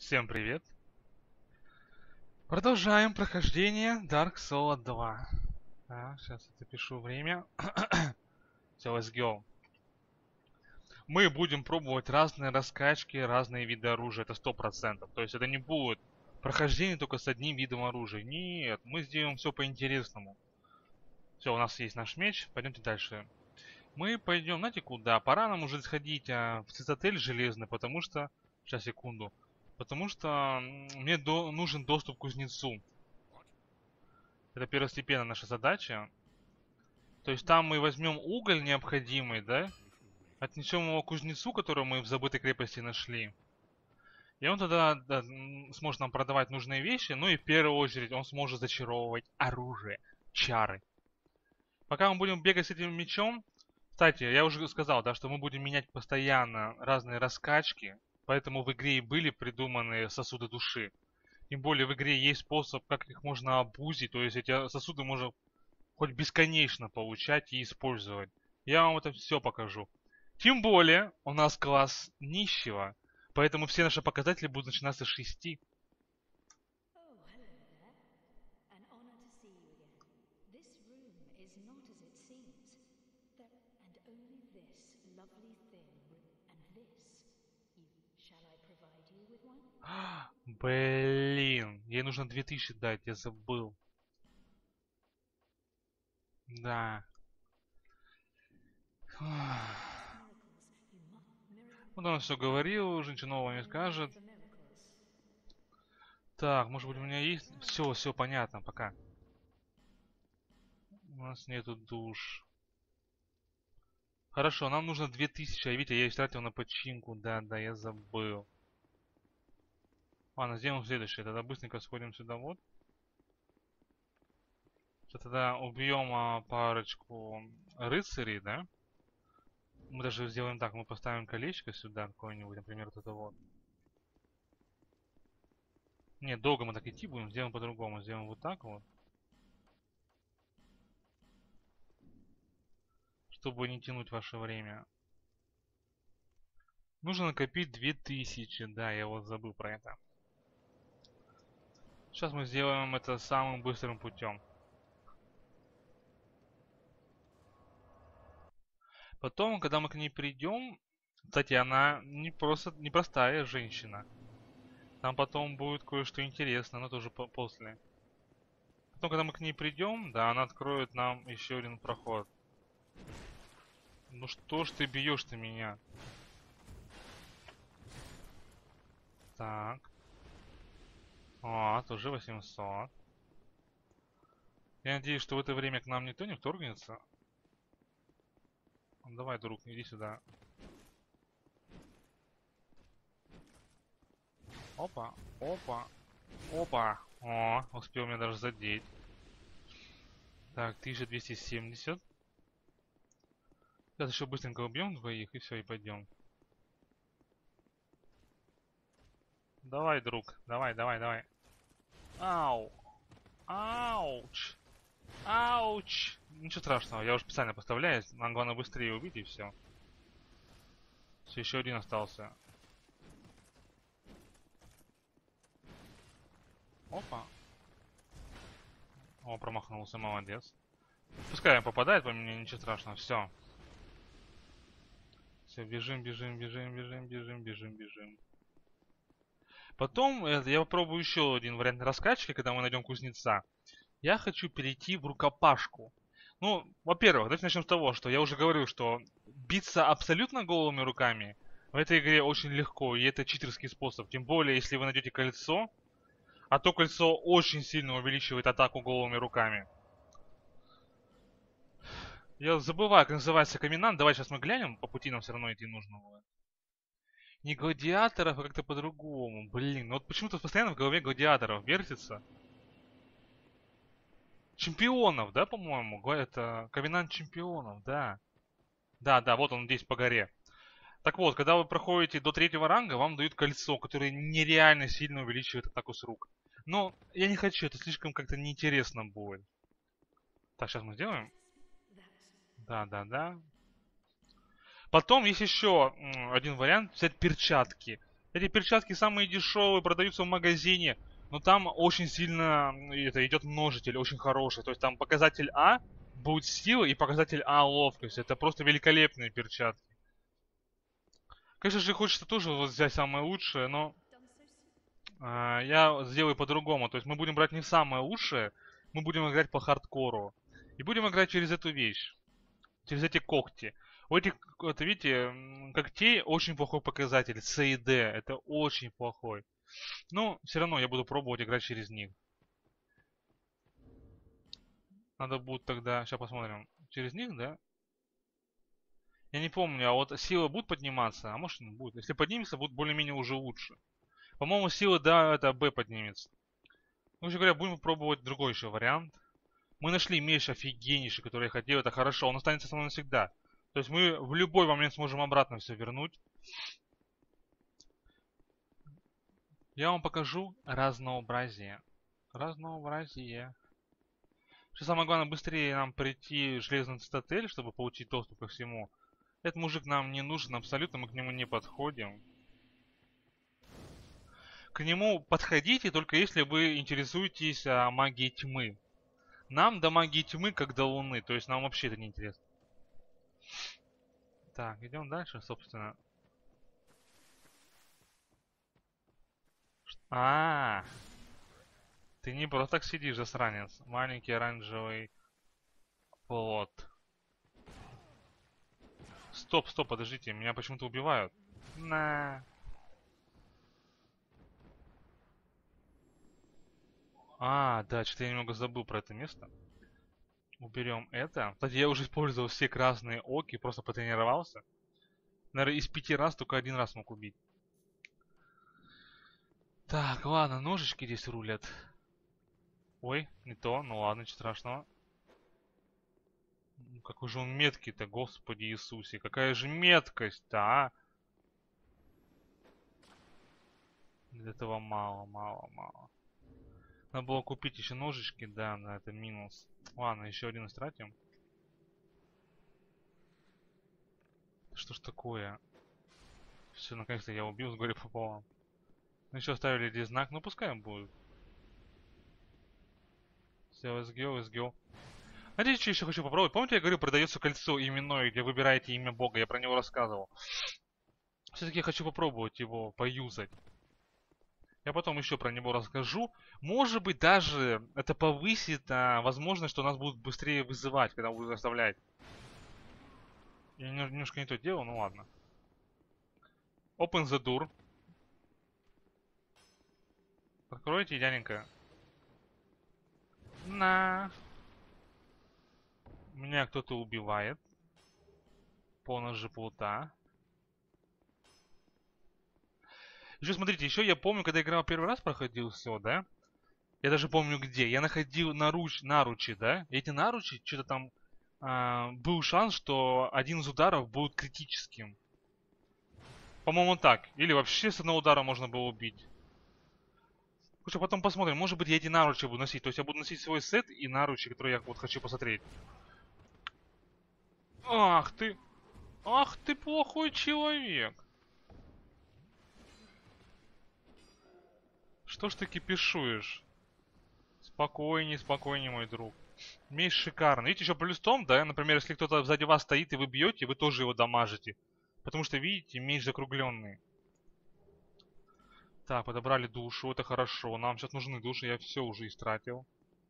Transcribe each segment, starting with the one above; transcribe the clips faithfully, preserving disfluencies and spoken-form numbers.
Всем привет! Продолжаем прохождение Dark Souls два. Так, сейчас я запишу время. Все, let's go. Мы будем пробовать разные раскачки, разные виды оружия, это сто процентов. То есть это не будет прохождение только с одним видом оружия. Нет, мы сделаем все по-интересному. Все, у нас есть наш меч, пойдемте дальше. Мы пойдем, знаете куда? Пора нам уже сходить а, в цитадель железный, потому что... Сейчас, секунду. Потому что мне до... нужен доступ к кузнецу. Это первостепенная наша задача. То есть там мы возьмем уголь необходимый, да? Отнесем его к кузнецу, которого мы в забытой крепости нашли. И он тогда да, сможет нам продавать нужные вещи. Ну и в первую очередь он сможет зачаровывать оружие, чары. Пока мы будем бегать с этим мечом... Кстати, я уже сказал, да, что мы будем менять постоянно разные раскачки. Поэтому в игре и были придуманы сосуды души. Тем более в игре есть способ, как их можно обузить. То есть эти сосуды можно хоть бесконечно получать и использовать. Я вам это все покажу. Тем более у нас класс нищего. Поэтому все наши показатели будут начинаться с шести. Блин, ей нужно две тысячи дать, я забыл. Да. Вот он все говорил, женщина нового не скажет. Так, может быть у меня есть... Все, все понятно, пока. У нас нету душ. Хорошо, нам нужно две тысячи, а видите, я истратил на починку. Да, да, я забыл. Ладно, сделаем следующее. Тогда быстренько сходим сюда вот. Тогда убьем а, парочку рыцарей, да? Мы даже сделаем так, мы поставим колечко сюда какое-нибудь, например, вот это вот. Нет, долго мы так идти будем, сделаем по-другому. Сделаем вот так вот. Чтобы не тянуть ваше время. Нужно накопить две тысячи. Да, я вот забыл про это. Сейчас мы сделаем это самым быстрым путем. Потом, когда мы к ней придем... Кстати, она не просто не простая женщина. Там потом будет кое-что интересное, но тоже по после. Потом, когда мы к ней придем, да, она откроет нам еще один проход. Ну что ж ты бьешь-то меня? Так. Вот, уже восемьсот. Я надеюсь, что в это время к нам никто не вторгнется. Давай, друг, иди сюда. Опа, опа, опа. О, успел меня даже задеть. Так, тысяча двести семьдесят. Сейчас еще быстренько убьем двоих и все, и пойдем. Давай, друг, давай, давай, давай. Ау. Ауч. Ауч. Ничего страшного, я уже специально поставляюсь. Нам главное быстрее убить и все. Все, еще один остался. Опа. О, промахнулся, молодец. Пускай он попадает по мне, ничего страшного, все. Все, бежим, бежим, бежим, бежим, бежим, бежим, бежим. Потом я попробую еще один вариант раскачки, когда мы найдем кузнеца. Я хочу перейти в рукопашку. Ну, во-первых, давайте начнем с того, что я уже говорил, что биться абсолютно голыми руками в этой игре очень легко, и это читерский способ. Тем более, если вы найдете кольцо, а то кольцо очень сильно увеличивает атаку голыми руками. Я забываю, как называется каминант. Давай сейчас мы глянем, по пути нам все равно идти нужно будет. Не гладиаторов, а как-то по-другому. Блин, ну вот почему-то постоянно в голове гладиаторов вертится. Чемпионов, да, по-моему? Это ковенант чемпионов, да. Да, да, вот он здесь по горе. Так вот, когда вы проходите до третьего ранга, вам дают кольцо, которое нереально сильно увеличивает атаку с рук. Но я не хочу, это слишком как-то неинтересно будет. Так, сейчас мы сделаем. Да, да, да. Потом есть еще один вариант, взять перчатки. Эти перчатки самые дешевые, продаются в магазине. Но там очень сильно это идет множитель, очень хороший. То есть там показатель А будет сила и показатель А ловкость. Это просто великолепные перчатки. Конечно же, хочется тоже вот взять самое лучшее, но а, я сделаю по-другому. То есть мы будем брать не самое лучшее, мы будем играть по хардкору. И будем играть через эту вещь. Через эти когти. У этих, вот видите, когтей очень плохой показатель. С и Д. Это очень плохой. Но все равно я буду пробовать играть через них. Надо будет тогда... Сейчас посмотрим. Через них, да? Я не помню, а вот сила будет подниматься? А может не будет. Если поднимется, будет более-менее уже лучше. По-моему, сила, да, это Б поднимется. Короче говоря, будем пробовать другой еще вариант. Мы нашли меч офигеннейший, который я хотел. Это хорошо, он останется со мной навсегда. То есть мы в любой момент сможем обратно все вернуть. Я вам покажу разнообразие. Разнообразие. Что самое главное, быстрее нам прийти в Железный Цитадель, чтобы получить доступ ко всему. Этот мужик нам не нужен абсолютно, мы к нему не подходим. К нему подходите, только если вы интересуетесь а, магией тьмы. Нам до магии тьмы, как до луны, то есть нам вообще это не интересно. Так, идем дальше, собственно. А, -а, -а. Ты не просто так сидишь, засранец. Маленький оранжевый плод. Стоп, стоп, подождите, меня почему-то убивают. На. А, да, что-то я немного забыл про это место. Уберем это. Кстати, я уже использовал все красные оки, просто потренировался. Наверное, из пяти раз только один раз мог убить. Так, ладно, ножички здесь рулят. Ой, не то, ну ладно, ничего страшного. Какой же он меткий-то, Господи Иисусе. Какая же меткость-то, а? Этого мало, мало, мало. Надо было купить еще ножички, да, на это минус. Ладно, еще один истратим. Что ж такое? Все, наконец-то я убил с горя пополам. Ну еще оставили здесь знак, ну пускай он будет. Все, let's go, let's go. Знаете, что еще хочу попробовать? Помните, я говорю, продается кольцо именное, где выбираете имя бога, я про него рассказывал. Все-таки я хочу попробовать его поюзать. Я потом еще про него расскажу. Может быть, даже это повысит а, возможность, что нас будут быстрее вызывать, когда будут оставлять. Я немножко не то делал, ну ладно. Open the door. Откройте, дяденька. На. Меня кто-то убивает. По ножи плута. Еще смотрите, еще я помню, когда играл первый раз, проходил все, да? Я даже помню где. Я находил наруч, наручи, да? И эти наручи, что-то там а, был шанс, что один из ударов будет критическим. По-моему, так. Или вообще с одного удара можно было убить. Слушай, потом посмотрим. Может быть, я эти наручи буду носить. То есть я буду носить свой сет и наручи, которые я вот хочу посмотреть. Ах ты! Ах ты плохой человек! Что ж ты кипишуешь? Спокойней, спокойней, мой друг. Меч шикарный. Видите, еще плюс в том, да, например, если кто-то сзади вас стоит и вы бьете, вы тоже его дамажите. Потому что, видите, меч закругленный. Так, подобрали душу, это хорошо. Нам сейчас нужны души, я все уже истратил.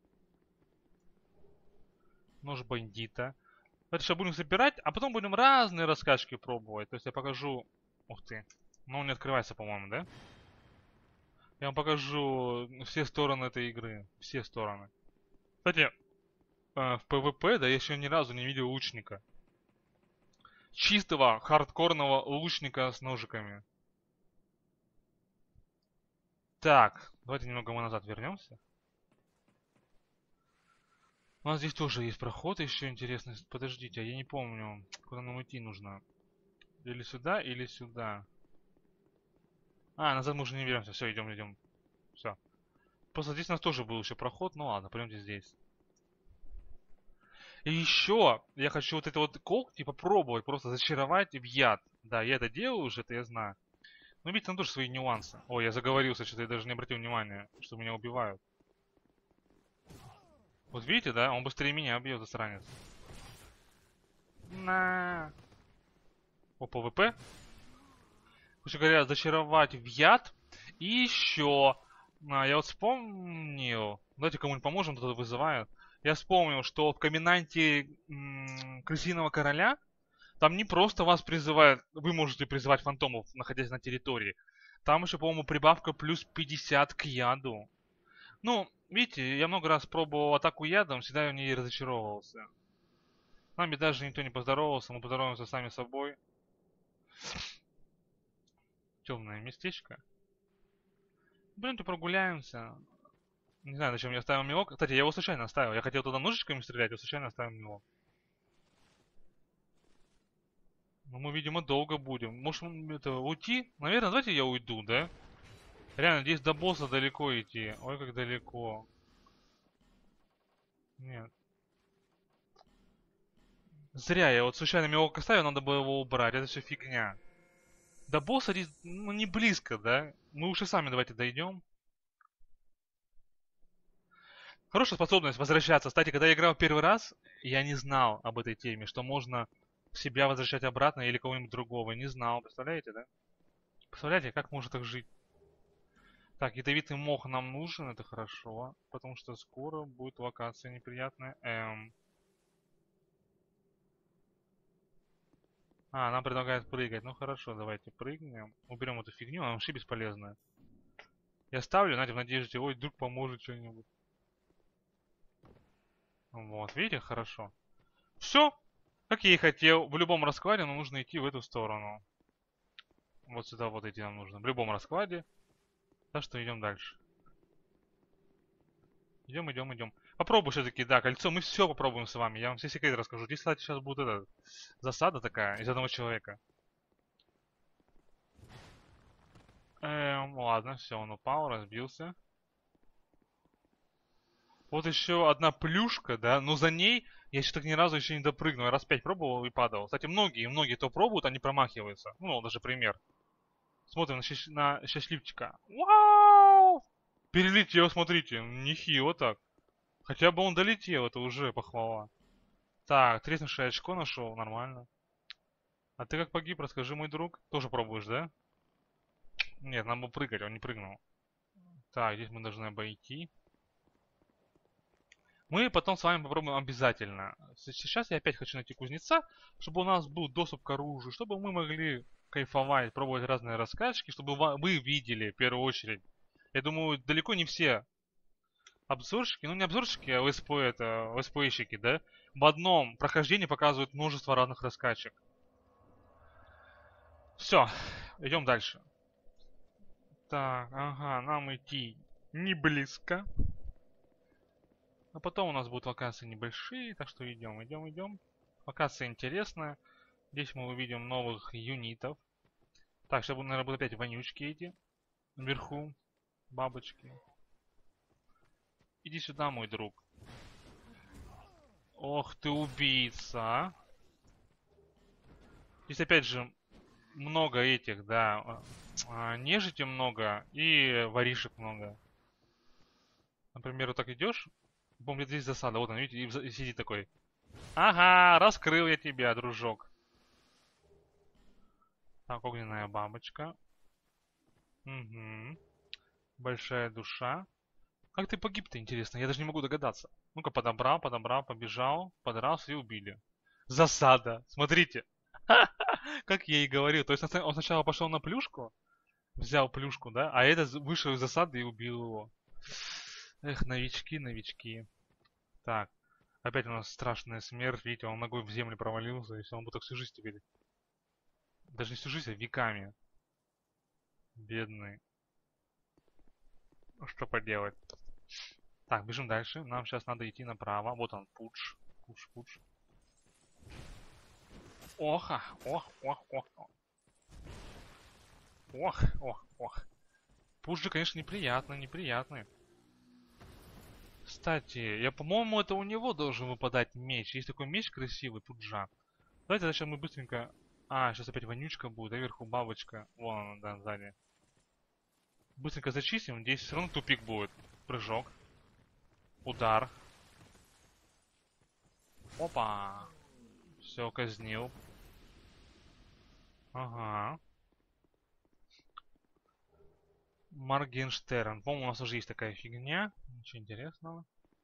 Нож бандита. Это сейчас будем собирать, а потом будем разные раскачки пробовать. То есть я покажу... Ух ты. Ну, он не открывается, по-моему, да? Я вам покажу все стороны этой игры. Все стороны. Кстати, в ПВП, да, я еще ни разу не видел лучника. Чистого, хардкорного лучника с ножиками. Так, давайте немного мы назад вернемся. У нас здесь тоже есть проход еще интересный. Подождите, а я не помню, куда нам идти нужно. Или сюда, или сюда. А, назад мы уже не вернемся. Все, идем, идем. Все. Просто здесь у нас тоже был еще проход. Ну ладно, пойдемте здесь. И еще я хочу вот это вот когти попробовать, просто зачаровать в яд. Да, я это делаю уже, это я знаю. Ну, видите, там тоже свои нюансы. Ой, я заговорился, что-то я даже не обратил внимания, что меня убивают. Вот видите, да? Он быстрее меня бьет, засранец. На. О, ПВП. Короче говоря, зачаровать в яд. И еще. А, я вот вспомнил. Давайте кому-нибудь поможем, кто-то вызывает. Я вспомнил, что в Коменданте м- Крысиного Короля там не просто вас призывают, вы можете призывать фантомов, находясь на территории. Там еще, по-моему, прибавка плюс пятьдесят к яду. Ну, видите, я много раз пробовал атаку ядом, всегда в ней разочаровывался. С нами даже никто не поздоровался, мы поздороваемся сами собой. Темное местечко. Блин, то прогуляемся. Не знаю, зачем я оставил мелок. Кстати, я его случайно оставил. Я хотел туда ножичками стрелять, а случайно оставил мелок. Ну, мы, видимо, долго будем. Может, это, уйти? Наверное, давайте я уйду, да? Реально, здесь до босса далеко идти. Ой, как далеко. Нет. Зря я вот случайно мелок оставил, надо было его убрать. Это все фигня. До босса здесь, ну, не близко, да? Мы лучше сами давайте дойдем. Хорошая способность возвращаться. Кстати, когда я играл первый раз, я не знал об этой теме, что можно себя возвращать обратно или кого-нибудь другого. Не знал, представляете, да? Представляете, как можно так жить? Так, ядовитый мох нам нужен, это хорошо, потому что скоро будет локация неприятная. Эм. А, нам предлагают прыгать. Ну хорошо, давайте прыгнем. Уберем эту фигню, она вообще бесполезная. Я ставлю, знаете, в надежде, ой, вдруг поможет что-нибудь. Вот, видите, хорошо. Все, как я и хотел. В любом раскладе нам нужно идти в эту сторону. Вот сюда вот идти нам нужно. В любом раскладе. Так что идем дальше. Идем, идем, идем. Попробуй все-таки, да, кольцо. Мы все попробуем с вами. Я вам все секреты расскажу. Здесь, кстати, сейчас будет эта засада такая из одного человека. Эм, ладно, все, он упал, разбился. Вот еще одна плюшка, да, но за ней я еще так ни разу еще не допрыгнул. Я раз пять пробовал и падал. Кстати, многие, многие то пробуют, они промахиваются. Ну, даже пример. Смотрим на, счаст... на счастливчика. Вау! Перелетел, смотрите, нехило так. Хотя бы он долетел, это уже похвала. Так, треснувшее очко нашел, нормально. А ты как погиб, расскажи, мой друг. Тоже пробуешь, да? Нет, нам бы прыгать, он не прыгнул. Так, здесь мы должны обойти. Мы потом с вами попробуем обязательно. Сейчас я опять хочу найти кузнеца, чтобы у нас был доступ к оружию, чтобы мы могли кайфовать, пробовать разные раскачки, чтобы вы видели в первую очередь. Я думаю, далеко не все обзорщики, ну не обзорщики, а ВСП, это ВСПщики, да, в одном прохождении показывают множество разных раскачек. Все, идем дальше. Так, ага, нам идти не близко. А потом у нас будут локации небольшие, так что идем, идем, идем. Локация интересная. Здесь мы увидим новых юнитов. Так, сейчас, наверное, будут опять вонючки эти. Вверху. Бабочки. Иди сюда, мой друг. Ох ты убийца. Здесь опять же много этих, да. А, нежити много и воришек много. Например, вот так идешь. Помню, здесь засада. Вот он, видите, и сидит такой. Ага, раскрыл я тебя, дружок. Так, огненная бабочка. Угу. Большая душа. Как ты погиб-то, интересно? Я даже не могу догадаться. Ну-ка, подобрал, подобрал, побежал, подрался и убили. Засада. Смотрите. Как я и говорил. То есть он сначала пошел на плюшку, взял плюшку, да, а этот вышел из засады и убил его. Эх, новички, новички. Так. Опять у нас страшная смерть. Видите, он ногой в землю провалился, и все, он будет так всю жизнь теперь. Даже не всю жизнь, а веками. Бедный. Ну, что поделать. Так, бежим дальше. Нам сейчас надо идти направо. Вот он, пудж. Пудж, пудж. Оха, ох, ох, ох. Ох, ох, ох. Пуджи, конечно, неприятно, неприятный. Кстати, я, по-моему, это у него должен выпадать меч. Есть такой меч красивый, пуджа. Давайте зачем мы быстренько А, сейчас опять вонючка будет, а вверху бабочка. Вон она, да, сзади. Быстренько зачистим, здесь все равно тупик будет. Прыжок. Удар. Опа. Все, казнил. Ага. Моргенштерн. По-моему, у нас уже есть такая фигня. Ничего интересного.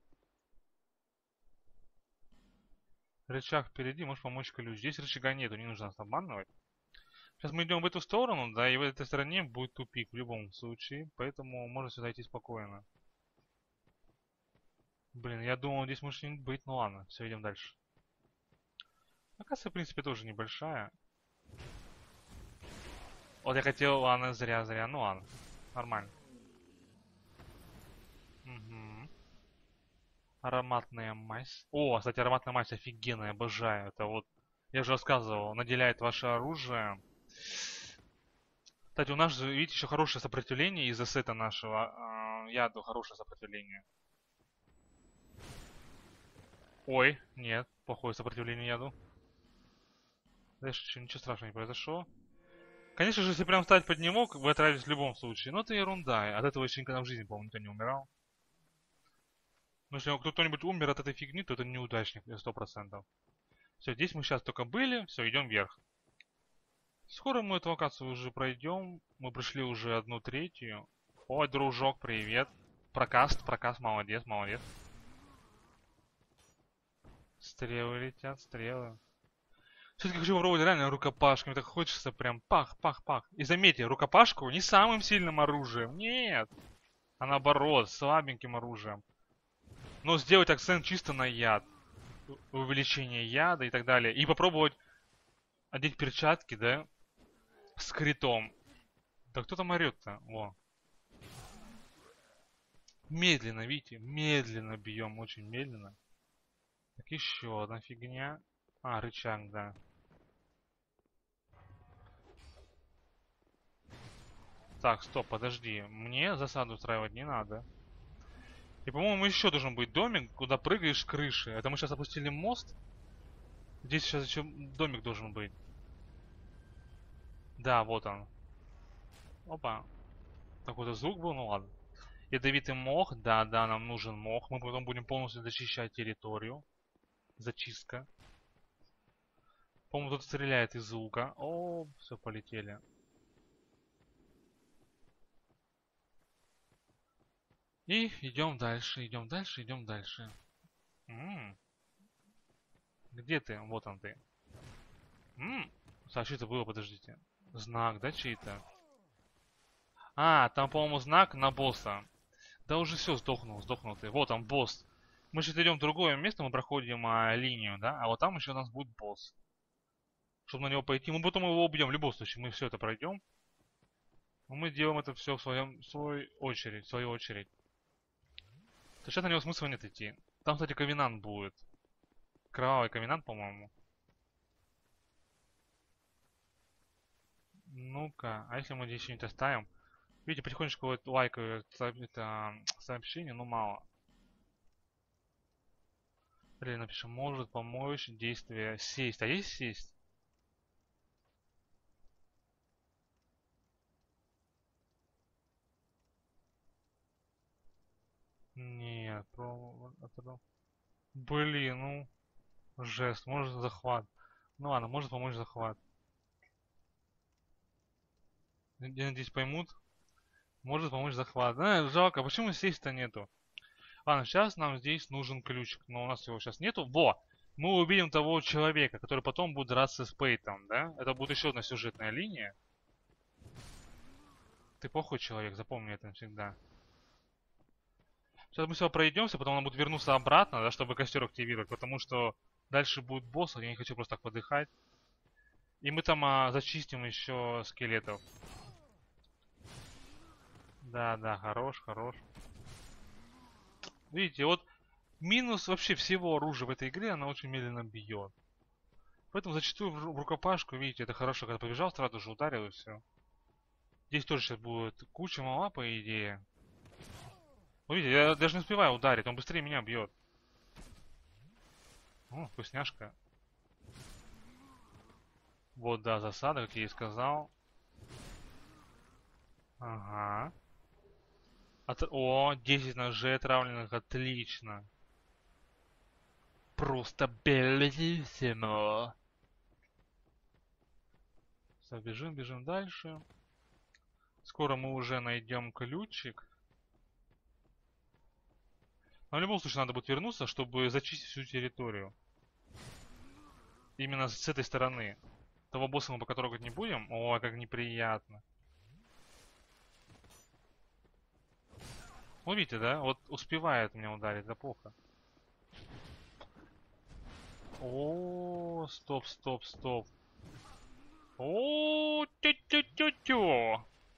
Рычаг впереди, можешь помочь ключ. Здесь рычага нету, не нужно нас обманывать. Сейчас мы идем в эту сторону, да, и в этой стороне будет тупик в любом случае. Поэтому можно сюда идти спокойно. Блин, я думал, здесь может не быть. Ну ладно, все, идем дальше. Оказывается, в принципе, тоже небольшая. Вот я хотел, ладно, зря, зря. Ну ладно, нормально. Угу. Ароматная мазь. О, кстати, ароматная мазь офигенная, обожаю. Это вот, я уже рассказывал, наделяет ваше оружие. Кстати, у нас же, видите, еще хорошее сопротивление из-за сета нашего э, яду, хорошее сопротивление. Ой, нет, плохое сопротивление яду. Дальше ничего страшного не произошло. Конечно же, если прям встать под него, вы отравитесь в любом случае. Но это ерунда. От этого еще никогда в жизни, по-моему, никто не умирал. Но если кто-нибудь умер от этой фигни, то это неудачник, сто процентов. Все, здесь мы сейчас только были. Все, идем вверх. Скоро мы эту локацию уже пройдем. Мы прошли уже одну третью. Ой, дружок, привет. Прокаст, прокаст, молодец, молодец. Стрелы летят, стрелы. Все-таки хочу попробовать реально рукопашками. Так хочется прям пах, пах, пах. И заметьте, рукопашку не самым сильным оружием. Нет. А наоборот, слабеньким оружием. Но сделать акцент чисто на яд. Увеличение яда и так далее. И попробовать одеть перчатки, да? С критом. Да кто там орет-то? Во. Медленно, видите? Медленно бьем, очень медленно. Так, еще одна фигня. А, рычаг, да. Так, стоп, подожди. Мне засаду устраивать не надо. И, по-моему, еще должен быть домик, куда прыгаешь с крыши. Это мы сейчас опустили мост. Здесь сейчас еще домик должен быть. Да, вот он. Опа. Такой-то звук был, ну ладно. Ядовитый мох. Да, да, нам нужен мох. Мы потом будем полностью зачищать территорию. Зачистка. По-моему, тут стреляет из лука. О, все, полетели. И идем дальше, идем дальше, идем дальше. М-м. Где ты? Вот он ты. М-м. А что это было, подождите. Знак, да, чей-то? А, там, по-моему, знак на босса. Да уже все, сдохнул, сдохнул ты. Вот он, босс. Мы сейчас идем в другое место, мы проходим а, линию, да? А вот там еще у нас будет босс. Чтобы на него пойти. Мы потом его убьем в любом случае. Мы все это пройдем. Но мы делаем это все в, своем, в свою очередь. В свою очередь. То сейчас на него смысла нет идти. Там, кстати, ковенант будет. Кровавый ковенант, по-моему. Ну-ка, а если мы здесь что-нибудь оставим? Видите, потихонечку вот лайкают это, сообщение, но мало. Или напишем, может помочь действие сесть. А есть сесть? Нет, про... Блин, ну... Жест, может захват. Ну ладно, может помочь захват. Я надеюсь, поймут. Может помочь захват. А, жалко, почему сесть-то нету? Ладно, сейчас нам здесь нужен ключик, но у нас его сейчас нету. Во! Мы увидим того человека, который потом будет драться с Пейтом, да? Это будет еще одна сюжетная линия. Ты плохой человек, запомни это навсегда. Сейчас мы все пройдемся, потом нам будет вернуться обратно, да, чтобы костер активировать, потому что дальше будет босс, я не хочу просто так подыхать. И мы там а, зачистим еще скелетов. Да, да, хорош, хорош. Видите, вот минус вообще всего оружия в этой игре, она очень медленно бьет. Поэтому зачастую в рукопашку, видите, это хорошо, когда побежал, сразу же ударил и все. Здесь тоже сейчас будет куча мала, по идее. Ну, видите, я даже не успеваю ударить, он быстрее меня бьет. О, вкусняшка. Вот, да, засада, как я и сказал. Ага. От... О, десять ножей отравленных, отлично. Просто белиссимо. Все, бежим, бежим дальше. Скоро мы уже найдем ключик. Но в любом случае надо будет вернуться, чтобы зачистить всю территорию. Именно с этой стороны. Того босса мы пока трогать не будем. О, как неприятно. Ну, видите, да? Вот успевает меня ударить, да плохо. О, стоп, стоп, стоп. О, тю-тю-тю-тю.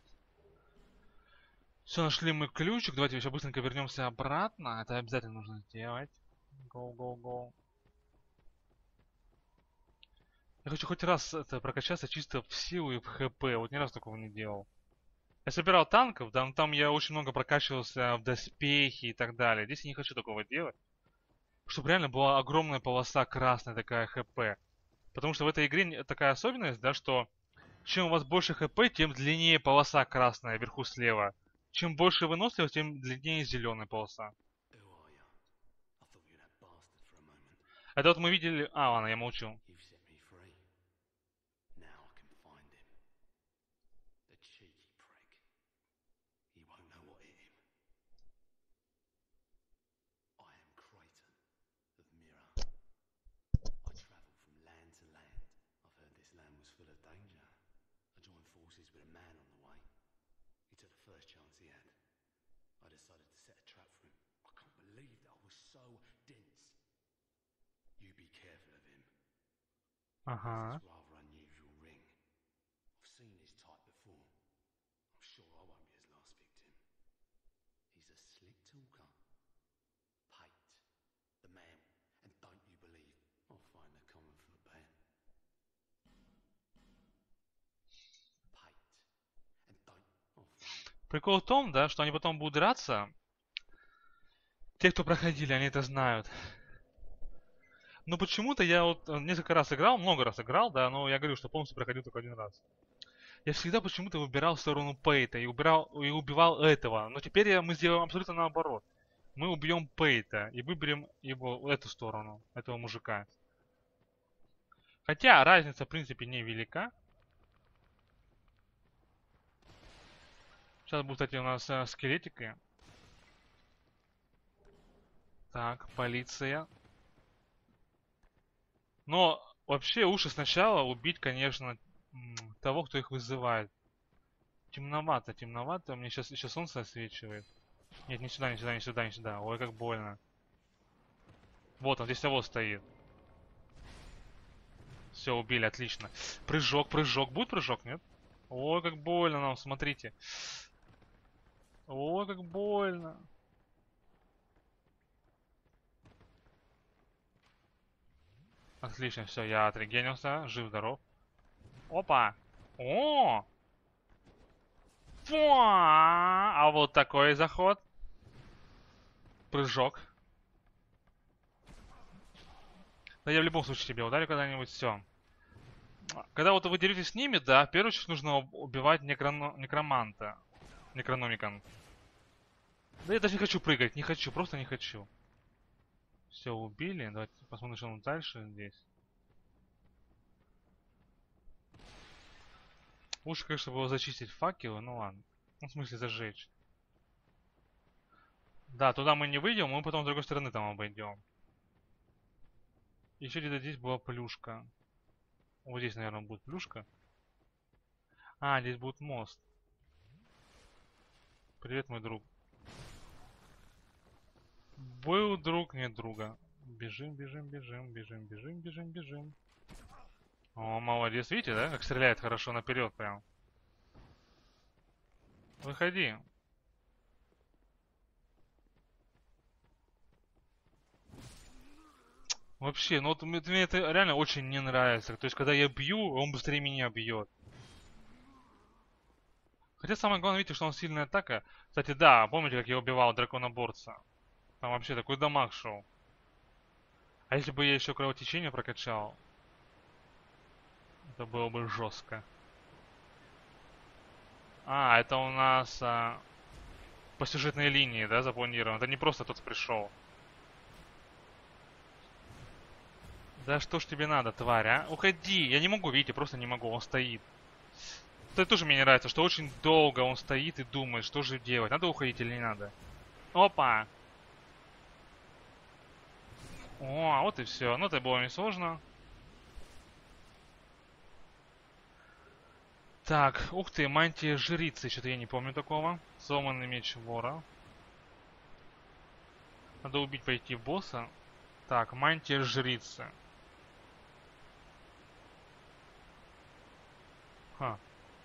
Все, нашли мы ключик. Давайте еще быстренько вернемся обратно. Это обязательно нужно сделать. Go, go, go. Я хочу хоть раз это прокачаться чисто в силу и в хп. Вот ни разу такого не делал. Я собирал танков, да, но там я очень много прокачивался в доспехи и так далее. Здесь я не хочу такого делать. Чтобы реально была огромная полоса красная такая хп. Потому что в этой игре такая особенность, да, что чем у вас больше хп, тем длиннее полоса красная вверху слева. Чем больше выносливость, тем длиннее зеленая полоса. Это вот мы видели... А, ладно, я молчу. Ага. Прикол в том, да, что они потом будут драться. Те, кто проходили, они это знают. Но почему-то я вот э, несколько раз играл, много раз играл, да, но я говорю, что полностью проходил только один раз. Я всегда почему-то выбирал сторону Пейта и убирал и убивал этого. Но теперь я, мы сделаем абсолютно наоборот. Мы убьем Пейта и выберем его эту сторону, этого мужика. Хотя разница в принципе невелика. Сейчас будут, кстати, у нас э, скелетики. Так, полиция. Но вообще лучше сначала убить, конечно, того, кто их вызывает. Темновато, темновато. Мне сейчас еще солнце освечивает. Нет, не сюда, не сюда, не сюда, не сюда. Ой, как больно. Вот он, здесь того стоит. Все, убили, отлично. Прыжок, прыжок. Будет прыжок, нет? Ой, как больно нам, смотрите. Ой, как больно. Отлично, все, я отрегенился. Жив-здоров. Опа! О! Фуа! А вот такой заход. Прыжок. Да я в любом случае тебе ударю когда-нибудь, все. Когда вот вы деретесь с ними, да, в первую очередь нужно убивать некроно... некроманта. Некрономикан. Да я даже не хочу прыгать, не хочу, просто не хочу. Все, убили. Давайте посмотрим, что у нас дальше здесь. Лучше, конечно, было зачистить факелы, ну ладно. Ну, в смысле, зажечь. Да, туда мы не выйдем, мы потом с другой стороны там обойдем. Еще где-то здесь была плюшка. Вот здесь, наверное, будет плюшка. А, здесь будет мост. Привет, мой друг. Был друг, нет друга. Бежим, бежим, бежим, бежим, бежим, бежим, бежим. О, молодец, видите, да? Как стреляет хорошо наперед прям. Выходи. Вообще, ну вот мне, мне это реально очень не нравится. То есть, когда я бью, он быстрее меня бьет. Хотя самое главное, видите, что он сильная атака. Кстати, да, помните, как я убивал драконоборца? Там вообще такой дамаг шел. А если бы я еще кровотечение прокачал? Это было бы жестко. А, это у нас а, по сюжетной линии, да, запланировано. Это не просто тут пришел. Да что ж тебе надо, тварь, а? Уходи! Я не могу, видите, просто не могу, он стоит. Это тоже мне не нравится, что очень долго он стоит и думает, что же делать. Надо уходить или не надо? Опа! О, вот и все. Ну, это было несложно. Так, ух ты, мантия жрицы. Что-то я не помню такого. Сломанный меч вора. Надо убить, пойти босса. Так, мантия жрицы. Ха.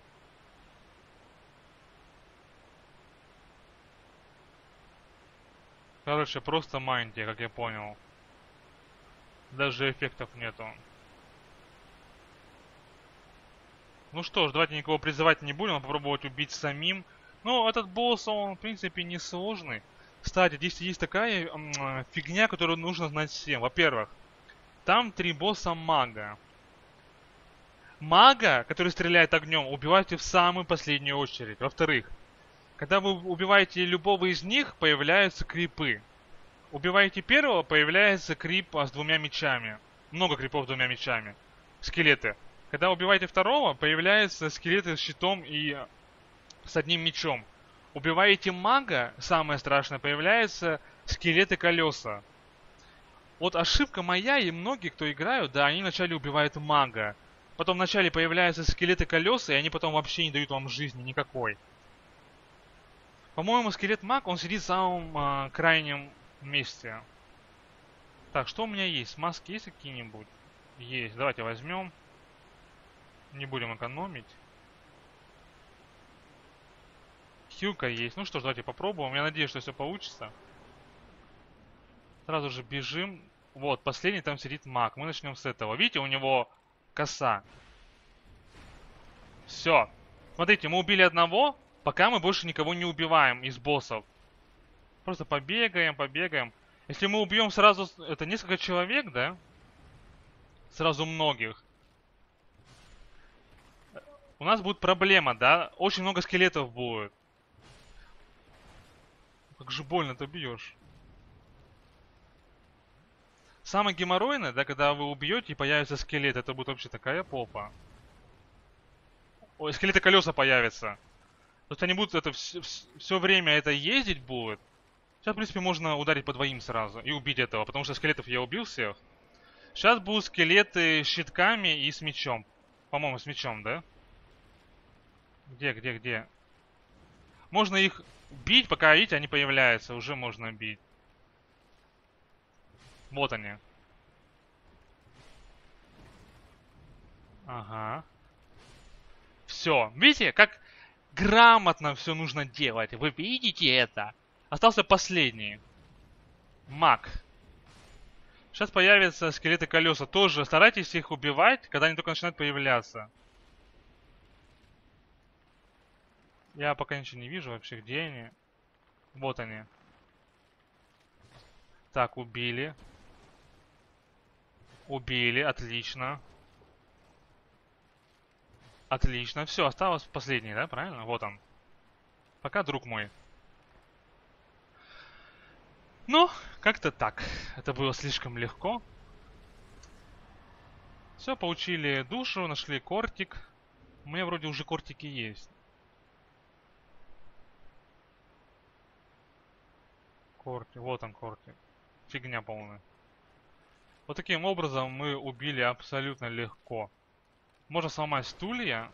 Короче, просто мантия, как я понял. Даже эффектов нету. Ну что ж, давайте никого призывать не будем, а попробовать убить самим. Ну, этот босс, он, в принципе, не сложный. Кстати, здесь есть такая э, фигня, которую нужно знать всем. Во-первых, там три босса мага. Мага, который стреляет огнем, убивайте в самую последнюю очередь. Во-вторых, когда вы убиваете любого из них, появляются крипы. Убиваете первого, появляется крип с двумя мечами. Много крипов с двумя мечами. Скелеты. Когда убиваете второго, появляются скелеты с щитом и с одним мечом. Убиваете мага, самое страшное, появляются скелеты колеса. Вот ошибка моя и многие, кто играют, да, они вначале убивают мага. Потом вначале появляются скелеты колеса, и они потом вообще не дают вам жизни никакой. По-моему, скелет маг, он сидит в самом э, крайнем месте. Так, что у меня есть? Маски есть какие-нибудь? Есть. Давайте возьмем. Не будем экономить. Хилка есть. Ну что ж, давайте попробуем. Я надеюсь, что все получится. Сразу же бежим. Вот, последний там сидит маг. Мы начнем с этого. Видите, у него коса. Все. Смотрите, мы убили одного, пока мы больше никого не убиваем из боссов. Просто побегаем, побегаем. Если мы убьем сразу, это несколько человек, да? Сразу многих. У нас будет проблема, да? Очень много скелетов будет. Как же больно ты бьешь. Самое геморройное, да, когда вы убьете и появится скелет, это будет вообще такая попа. Ой, скелеты колеса появятся. То есть они будут это все, все время это ездить будут. Сейчас, в принципе, можно ударить по двоим сразу и убить этого, потому что скелетов я убил всех. Сейчас будут скелеты с щитками и с мечом. По-моему, с мечом, да? Где, где, где? Можно их бить, пока, видите, они появляются. Уже можно бить. Вот они. Ага. Все. Видите, как грамотно все нужно делать. Вы видите это? Остался последний. Маг. Сейчас появятся скелеты колеса. Тоже старайтесь их убивать, когда они только начинают появляться. Я пока ничего не вижу вообще, где они. Вот они. Так, убили. Убили, отлично. Отлично. Все, осталось последний, да, правильно? Вот он. Пока, друг мой. Ну, как-то так. Это было слишком легко. Все, получили душу, нашли кортик. У меня вроде уже кортики есть. Кортик, вот он кортик. Фигня полная. Вот таким образом мы убили абсолютно легко. Можно сломать стулья.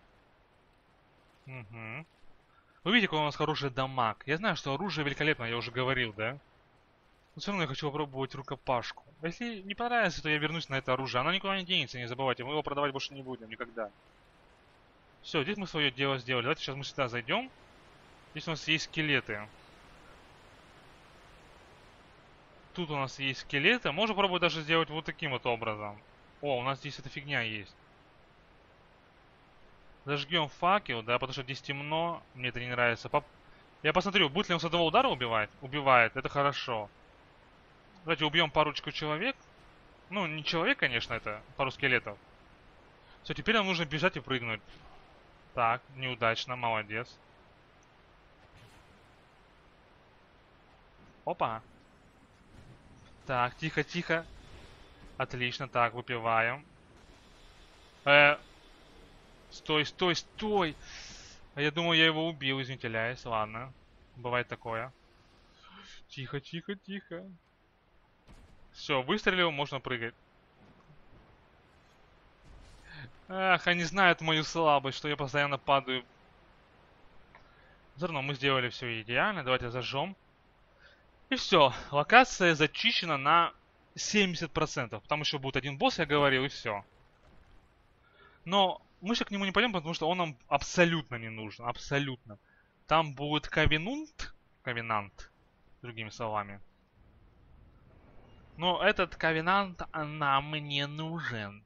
Угу. Вы видите, какой у нас хороший дамаг. Я знаю, что оружие великолепно, я уже говорил, да? Но все равно я хочу попробовать рукопашку. Если не понравится, то я вернусь на это оружие. Оно никуда не денется, не забывайте. Мы его продавать больше не будем никогда. Все, здесь мы свое дело сделали. Давайте сейчас мы сюда зайдем. Здесь у нас есть скелеты. Тут у нас есть скелеты. Можно пробовать даже сделать вот таким вот образом. О, у нас здесь эта фигня есть. Зажгем факел, да, потому что здесь темно. Мне это не нравится. Поп... Я посмотрю, будет ли он с одного удара убивать? Убивает, это хорошо. Давайте убьем парочку человек. Ну, не человек, конечно, это пару скелетов. Все, теперь нам нужно бежать и прыгнуть. Так, неудачно, молодец. Опа. Так, тихо, тихо. Отлично, так, выпиваем. Э, стой, стой, стой. А я думал, я его убил, извините, лясь. Ладно, бывает такое. Тихо, тихо, тихо. Все, выстрелил, можно прыгать. Ах, они знают мою слабость, что я постоянно падаю. Все равно мы сделали все идеально. Давайте зажжем. И все. Локация зачищена на семьдесят процентов. Там еще будет один босс, я говорил, и все. Но мы сейчас к нему не пойдем, потому что он нам абсолютно не нужен. Абсолютно. Там будет Ковенунт. Ковенант. Другими словами. Но этот Ковенант нам не нужен.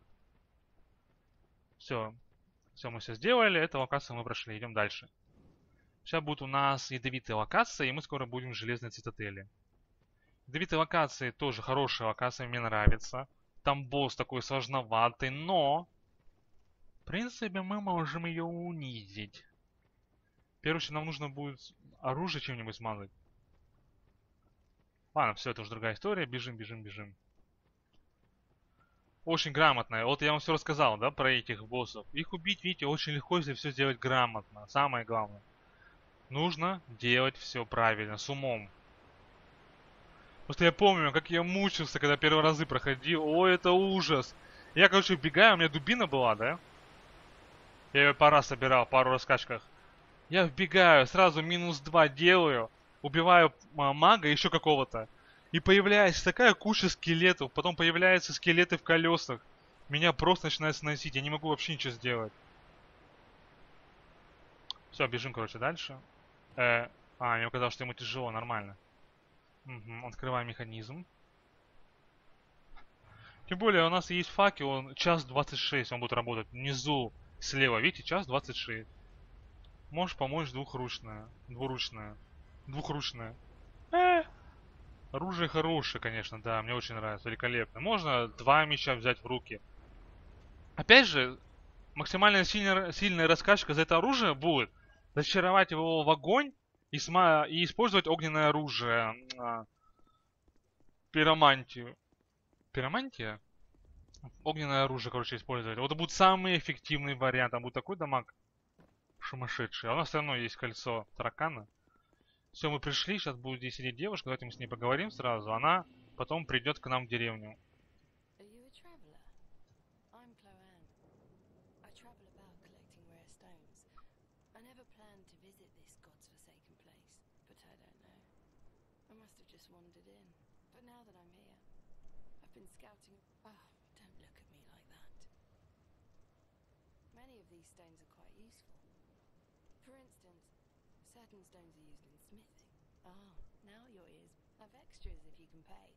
Все. Все мы все сделали. Эту локацию мы прошли. Идем дальше. Сейчас будут у нас ядовитые локации, и мы скоро будем в Железной Цитадели. Ядовитые локации тоже хорошая локация, мне нравится. Там босс такой сложноватый, но... В принципе, мы можем ее унизить. Первое, что нам нужно будет оружие чем-нибудь смазать. Ладно, все, это уже другая история. Бежим, бежим, бежим. Очень грамотно. Вот я вам все рассказал, да, про этих боссов. Их убить, видите, очень легко, если все сделать грамотно. Самое главное. Нужно делать все правильно, с умом. Просто я помню, как я мучился, когда первые разы проходил. О, это ужас. Я, короче, бегаю, у меня дубина была, да? Я ее пора собирал, пару раскачках. Я вбегаю, сразу минус два делаю. Убиваю а, мага еще какого-то. И появляется такая куча скелетов. Потом появляются скелеты в колесах. Меня просто начинает сносить. Я не могу вообще ничего сделать. Все, бежим, короче, дальше. Э, а, мне показалось, что ему тяжело, нормально. Угу, открываем механизм. Тем более у нас есть факел, он час двадцать шесть, он будет работать внизу слева, видите, час двадцать шесть. Можешь помочь двухручная, двуручная, двухручная. Э, оружие хорошее, конечно, да, мне очень нравится, великолепно. Можно два меча взять в руки. Опять же, максимально сильная, сильная раскачка за это оружие будет зачаровать его в огонь и, сма и использовать огненное оружие. А, пиромантию. Пиромантия? Огненное оружие, короче, использовать. Вот это будет самый эффективный вариант. Там будет такой дамаг сумасшедший. А у нас все равно есть кольцо таракана. Все, мы пришли. Сейчас будет здесь сидеть девушка. Давайте мы с ней поговорим сразу. Она потом придет к нам в деревню. Been scouting. Oh, don't look at me like that. Many of these stones are quite useful. For instance, certain stones are used in smithing. Ah, now your ears have extras if you can pay.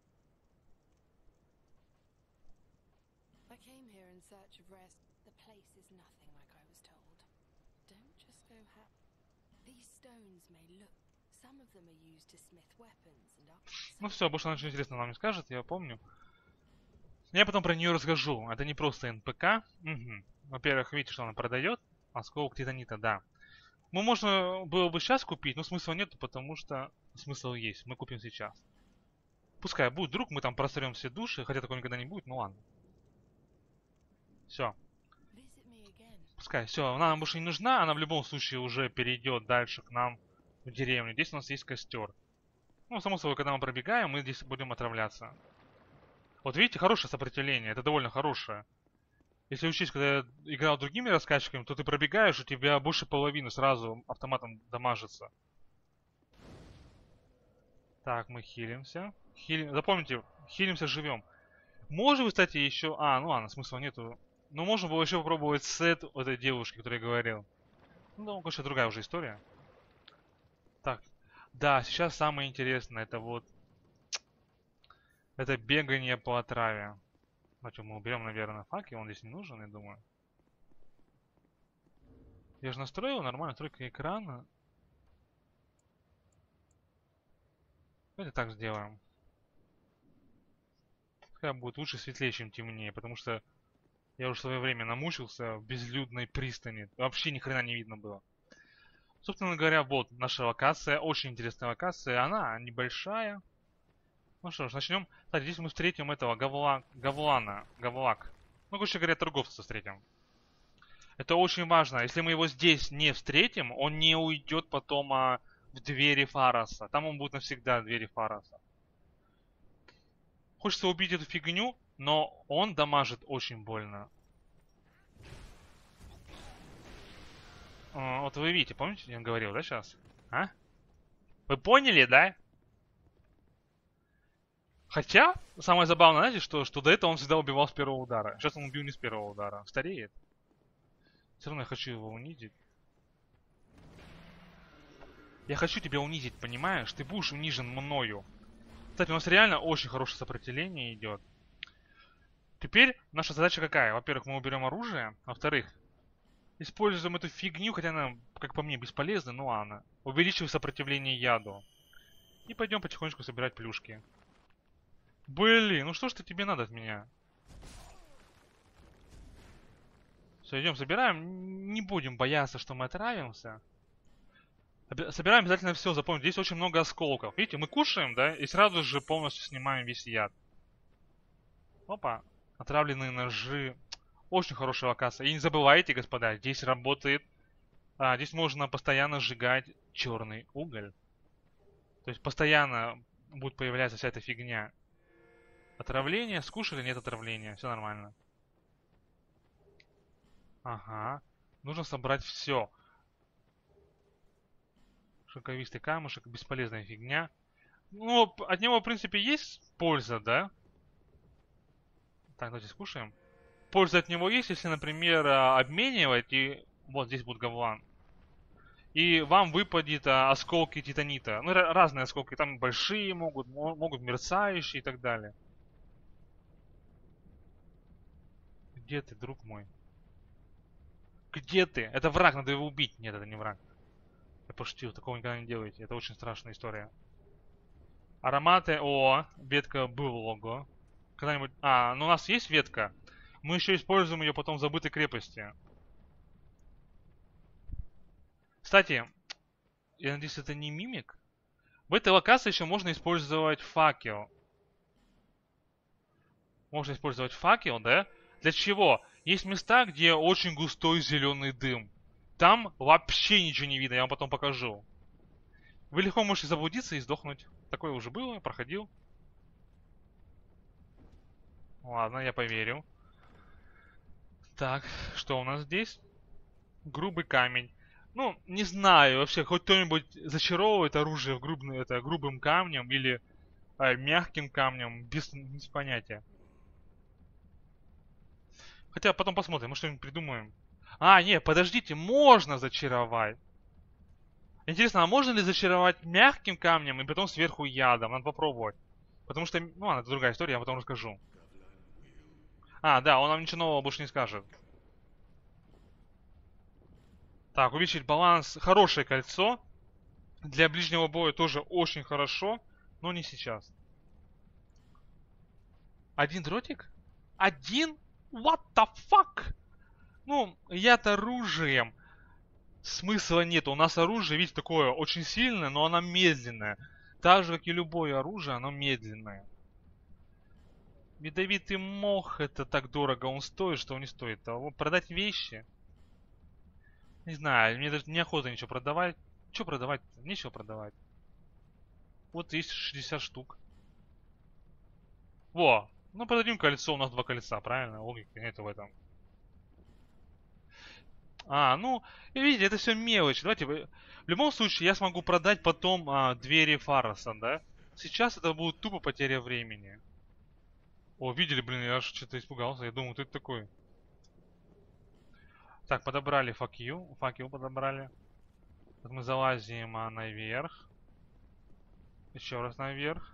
I came here in search of rest. The place is nothing like I was told. Don't just go ha- These stones may look. Some of them are used to smith weapons and up. Ну все, больше ничего интересного нам не скажет, я помню. Я потом про нее расскажу. Это не просто эн пэ ка. Угу. Во-первых, видите, что она продает. Осколок титанита, да. Мы можно было бы сейчас купить, но смысла нет, потому что смысл есть. Мы купим сейчас. Пускай будет друг, мы там просрем все души, хотя такого никогда не будет, ну ладно. Все. Пускай, все, она нам больше не нужна, она в любом случае уже перейдет дальше к нам в деревню. Здесь у нас есть костер. Ну, само собой, когда мы пробегаем, мы здесь будем отравляться. Вот видите, хорошее сопротивление, это довольно хорошее. Если учесть, когда я играл другими раскачками, то ты пробегаешь, у тебя больше половины сразу автоматом дамажится. Так, мы хилимся. Хили... Запомните, хилимся, живем. Можем, кстати, еще... А, ну ладно, смысла нету. Но можно было еще попробовать сет этой девушки, которой я говорил. Ну, конечно, другая уже история. Так, да, сейчас самое интересное, это вот... Это бегание по отраве. Давайте мы уберем, наверное, факел, он здесь не нужен, я думаю. Я же настроил нормально, настройка экрана. Давайте так сделаем. Пускай будет лучше светлее, чем темнее, потому что Я уже в свое время намучился в безлюдной пристани. Вообще ни хрена не видно было. Собственно говоря, вот наша локация. Очень интересная локация. Она небольшая. Ну что ж, начнем. Кстати, здесь мы встретим этого Гавла... Гавлана. Гавлак. Ну, короче говоря, торговца встретим. Это очень важно. Если мы его здесь не встретим, он не уйдет потом а, в двери Фараса. Там он будет навсегда в двери Фараса. Хочется убить эту фигню, но он дамажит очень больно. А, вот вы видите, помните, я говорил, да, сейчас? А? Вы поняли, да? Хотя, самое забавное, знаете, что, что до этого он всегда убивал с первого удара. Сейчас он убил не с первого удара. Стареет. Все равно я хочу его унизить. Я хочу тебя унизить, понимаешь? Ты будешь унижен мною. Кстати, у нас реально очень хорошее сопротивление идет. Теперь наша задача какая? Во-первых, мы уберем оружие. Во-вторых, используем эту фигню, хотя она, как по мне, бесполезна, ну ладно. Увеличиваем сопротивление яду. И пойдем потихонечку собирать плюшки. Блин, ну что ж ты тебе надо от меня? Все, идем, собираем. Не будем бояться, что мы отравимся. Собираем обязательно все, запомните. Здесь очень много осколков. Видите, мы кушаем, да, и сразу же полностью снимаем весь яд. Опа. Отравленные ножи. Очень хорошая локация. И не забывайте, господа, здесь работает... А, здесь можно постоянно сжигать черный уголь. То есть постоянно будет появляться вся эта фигня. Отравление, скушали, нет отравления. Все нормально. Ага. Нужно собрать все. Шелковистый камушек, бесполезная фигня. Ну, от него, в принципе, есть польза, да? Так, давайте скушаем. Польза от него есть, если, например, обменивать, и вот здесь будет говлан. И вам выпадет а, осколки титанита. Ну, разные осколки. Там большие могут, могут мерцающие и так далее. Где ты, друг мой? Где ты? Это враг, надо его убить. Нет, это не враг. Я пошутил, такого никогда не делайте. Это очень страшная история. Ароматы. О, ветка было. Когда-нибудь... А, ну у нас есть ветка. Мы еще используем ее потом в забытой крепости. Кстати, я надеюсь, это не мимик. В этой локации еще можно использовать факел. Можно использовать факел, да? Для чего? Есть места, где очень густой зеленый дым. Там вообще ничего не видно, я вам потом покажу. Вы легко можете заблудиться и сдохнуть. Такое уже было, проходил. Ладно, я поверю. Так, что у нас здесь? Грубый камень. Ну, не знаю, вообще, хоть кто-нибудь зачаровывает оружие в грубный, это, грубым камнем или э, мягким камнем, без, без понятия. Хотя потом посмотрим, мы что-нибудь придумаем. А, не, подождите, можно зачаровать. Интересно, а можно ли зачаровать мягким камнем и потом сверху ядом? Надо попробовать. Потому что, ну ладно, это другая история, я потом расскажу. А, да, он нам ничего нового больше не скажет. Так, увеличить баланс. Хорошее кольцо. Для ближнего боя тоже очень хорошо, но не сейчас. Один дротик? Один? What the fuck? Ну, я-то оружием. Смысла нет. У нас оружие, видите, такое очень сильное, но оно медленное. Так же, как и любое оружие, оно медленное. Ядовитый мох, это так дорого он стоит, что он не стоит. А продать вещи? Не знаю, мне даже неохота ничего продавать. Что продавать? Нечего продавать. Вот есть шестьдесят штук. Во! Ну продадим кольцо, у нас два кольца, правильно? Логика нет в этом. А, ну, видите, это все мелочь. Давайте, в любом случае, я смогу продать потом а, двери Фараса, да? Сейчас это будет тупо потеря времени. О, видели, блин, я аж что-то испугался. Я думал, кто это такой? Так, подобрали факью. Факел подобрали. Так, мы залазим а, наверх. Еще раз наверх.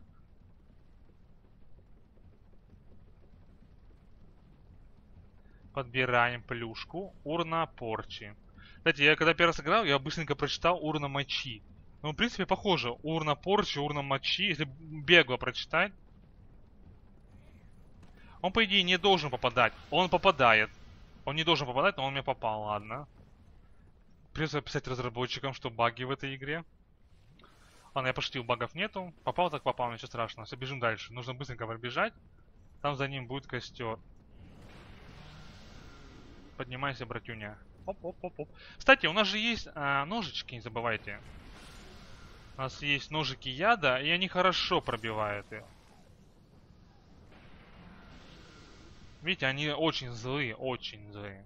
Подбираем плюшку. Урна порчи. Кстати, я когда первый раз играл, я быстренько прочитал урна мочи. Ну, в принципе, похоже. Урна порчи, урна мочи. Если бегло прочитать. Он, по идее, не должен попадать. Он попадает. Он не должен попадать, но он мне попал, ладно. Придется писать разработчикам, что баги в этой игре. Ладно, я пошутил, багов нету. Попал так попал, ничего страшного. Все, бежим дальше. Нужно быстренько пробежать. Там за ним будет костер. Поднимайся, братюня. Оп-оп-оп-оп. Кстати, у нас же есть а, ножички, не забывайте. У нас есть ножики яда, и они хорошо пробивают их. Видите, они очень злые, очень злые.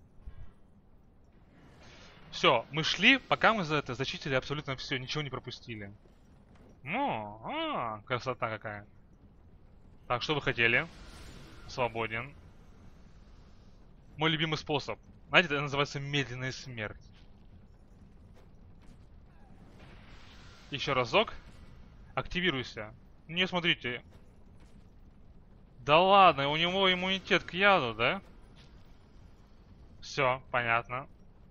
Все, мы шли, пока мы за это зачистили абсолютно все, ничего не пропустили. Ну, а, красота какая. Так, что вы хотели? Свободен. Мой любимый способ. Знаете, это называется медленная смерть. Еще разок. Активируйся. Не, смотрите. Да ладно, у него иммунитет к яду, да? Все, понятно.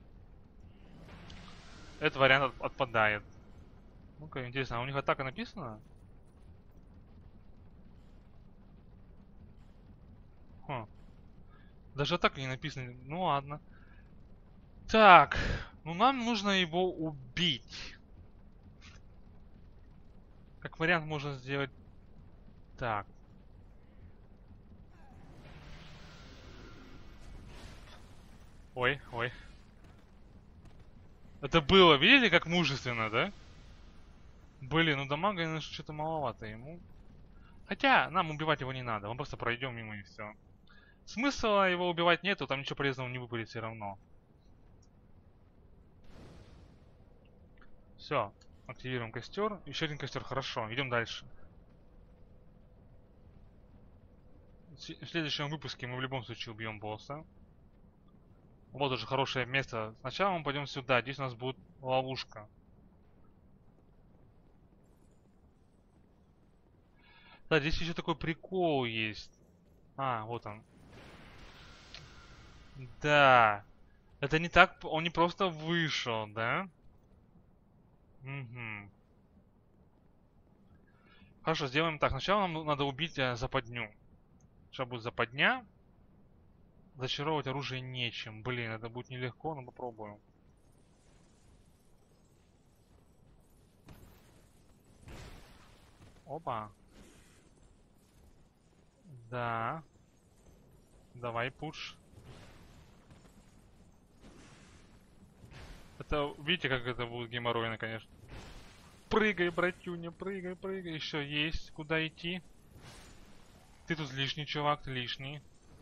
Этот вариант от отпадает. Ну-ка, интересно, а у них атака написана? Хм. Даже атака не написана. Ну ладно. Так, ну нам нужно его убить. Как вариант можно сделать так. Ой, ой. Это было, видели, как мужественно, да? Блин, ну дамага, наверное, что-то маловато ему. Хотя, нам убивать его не надо, мы просто пройдем мимо и все. Смысла его убивать нету, там ничего полезного не выпадет все равно. Все, активируем костер. Еще один костер, хорошо, идем дальше. В следующем выпуске мы в любом случае убьем босса. Вот уже хорошее место. Сначала мы пойдем сюда, здесь у нас будет ловушка. Да, здесь еще такой прикол есть. А, вот он. Да. Это не так, он не просто вышел, да? Угу. Хорошо, сделаем так. Сначала нам надо убить э, западню. Сейчас будет западня. Зачаровывать оружие нечем. Блин, это будет нелегко, но попробуем. Опа. Да. Давай, пуш. Это, видите, как это будет геморройно, конечно. Прыгай, братюня, прыгай, прыгай. Еще есть. Куда идти? Ты тут лишний, чувак, ты лишний.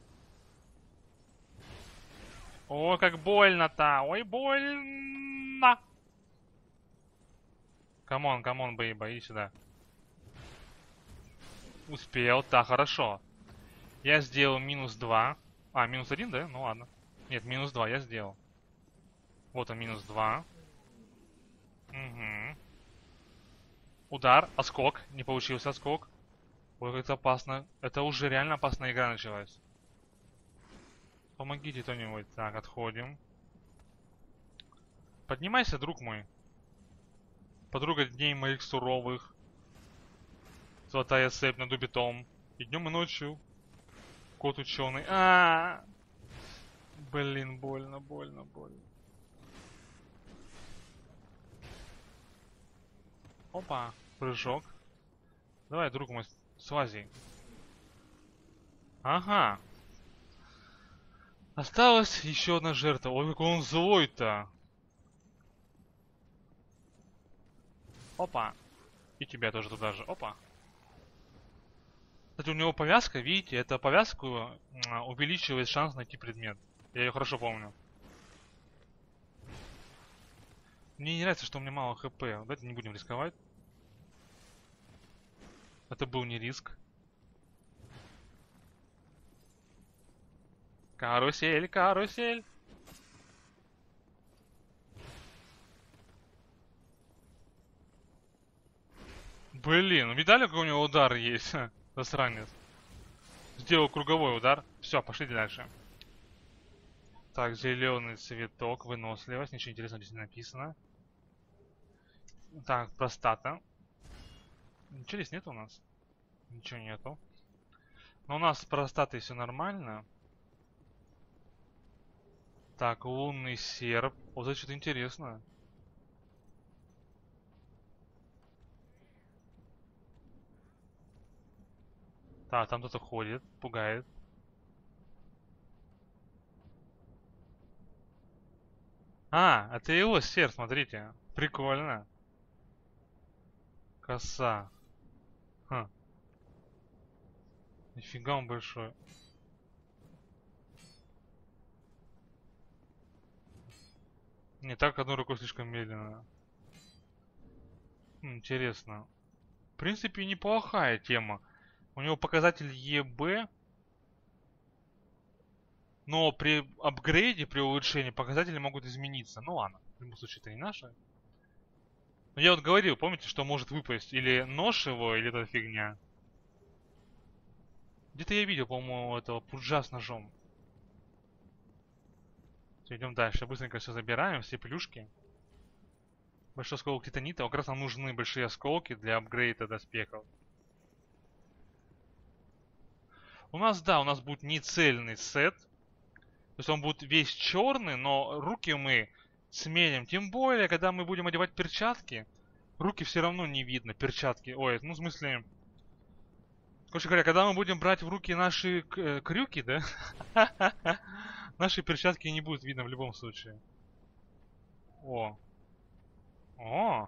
О, как больно-то! Ой, больно! Камон, камон, бейба, иди сюда. Успел, да, хорошо. Я сделал минус два. А, минус один, да? Ну ладно. Нет, минус два я сделал. Вот он, минус два. Угу. Удар, отскок. Не получился отскок. Ой, как это опасно. Это уже реально опасная игра началась. Помогите кто-нибудь. Так, отходим. Поднимайся, друг мой. Подруга дней моих суровых. Золотая цепь над убитом. И днем, и ночью. Кот ученый. А, -а, -а! Блин, больно, больно, больно. Опа, прыжок. Давай, друг мой, слази. Ага. Осталась еще одна жертва. Ой, какой он злой-то. Опа. И тебя тоже туда же. Опа. Кстати, у него повязка, видите, эта повязка увеличивает шанс найти предмет. Я ее хорошо помню. Мне не нравится, что у меня мало хп. Давайте не будем рисковать. Это был не риск. Карусель, карусель. Блин, видали, какой у него удар есть? Засранец. Сделал круговой удар. Все, пошли дальше. Так, зеленый цветок, выносливость. Ничего интересного здесь не написано. Так, простата. Ничего здесь нет у нас? Ничего нету. Но у нас с простатой все нормально. Так, лунный серп. Вот это что-то интересно. Так, там кто-то ходит, пугает. А, это его серп, смотрите. Прикольно. Коса. Хм. Нифига он большой. Не так, одной рукой слишком медленно. Хм, интересно. В принципе, неплохая тема. У него показатель ЕБ. Но при апгрейде, при улучшении показатели могут измениться. Ну ладно, в любом случае это не наше. Но я вот говорил, помните, что может выпасть или нож его, или эта фигня. Где-то я видел, по-моему, этого пуджа с ножом. Все, идем дальше. Быстренько все забираем, все плюшки. Большой осколок титанита. Как раз нам нужны большие осколки для апгрейда доспехов. У нас, да, у нас будет нецельный сет. То есть он будет весь черный, но руки мы сменим. Тем более, когда мы будем одевать перчатки, руки все равно не видно. Перчатки. Ой, ну в смысле... Короче говоря, когда мы будем брать в руки наши э, крюки, да? Наши перчатки не будут видно в любом случае. О. О.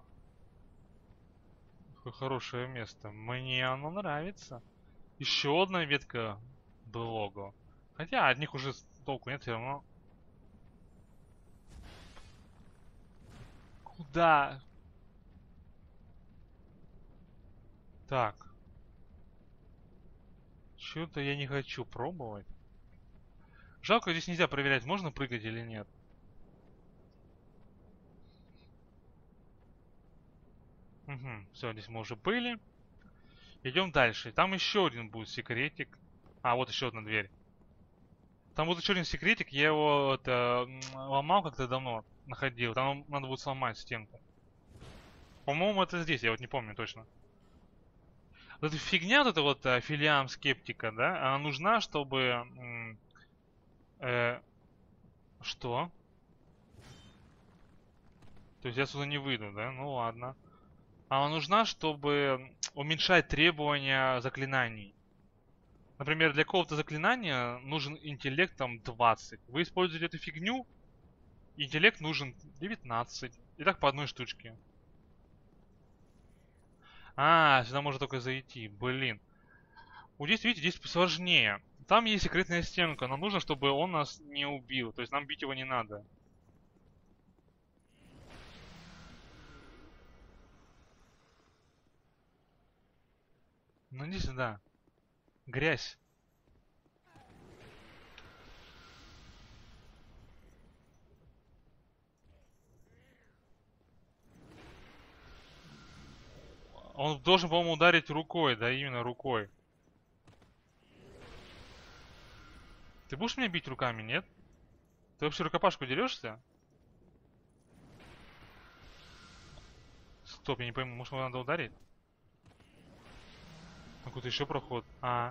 Какое хорошее место. Мне оно нравится. Еще одна ветка блога. Хотя от них уже толку нет все равно. Куда? Так. Что-то я не хочу пробовать. Жалко, здесь нельзя проверять, можно прыгать или нет. Угу, все, здесь мы уже были. Идем дальше. Там еще один будет секретик. А, вот еще одна дверь. Там будет еще один секретик. Я его это, ломал как-то давно, находил. Там надо будет сломать стенку. По-моему, это здесь, я вот не помню точно. Вот эта фигня, вот эта вот филиам скептика, да, она нужна, чтобы... Э, что? То есть я сюда не выйду, да? Ну ладно. Она нужна, чтобы уменьшать требования заклинаний. Например, для какого-то заклинания нужен интеллект там двадцать. Вы используете эту фигню, интеллект нужен девятнадцать. И так по одной штучке. А, сюда можно только зайти. Блин. Вот здесь, видите, здесь сложнее. Там есть секретная стенка, но нужно, чтобы он нас не убил. То есть нам бить его не надо. Ну иди сюда. Грязь. Он должен, по-моему, ударить рукой, да, именно рукой. Ты будешь меня бить руками, нет? Ты вообще рукопашку дерешься? Стоп, я не пойму, может его надо ударить? Какой-то еще проход. А.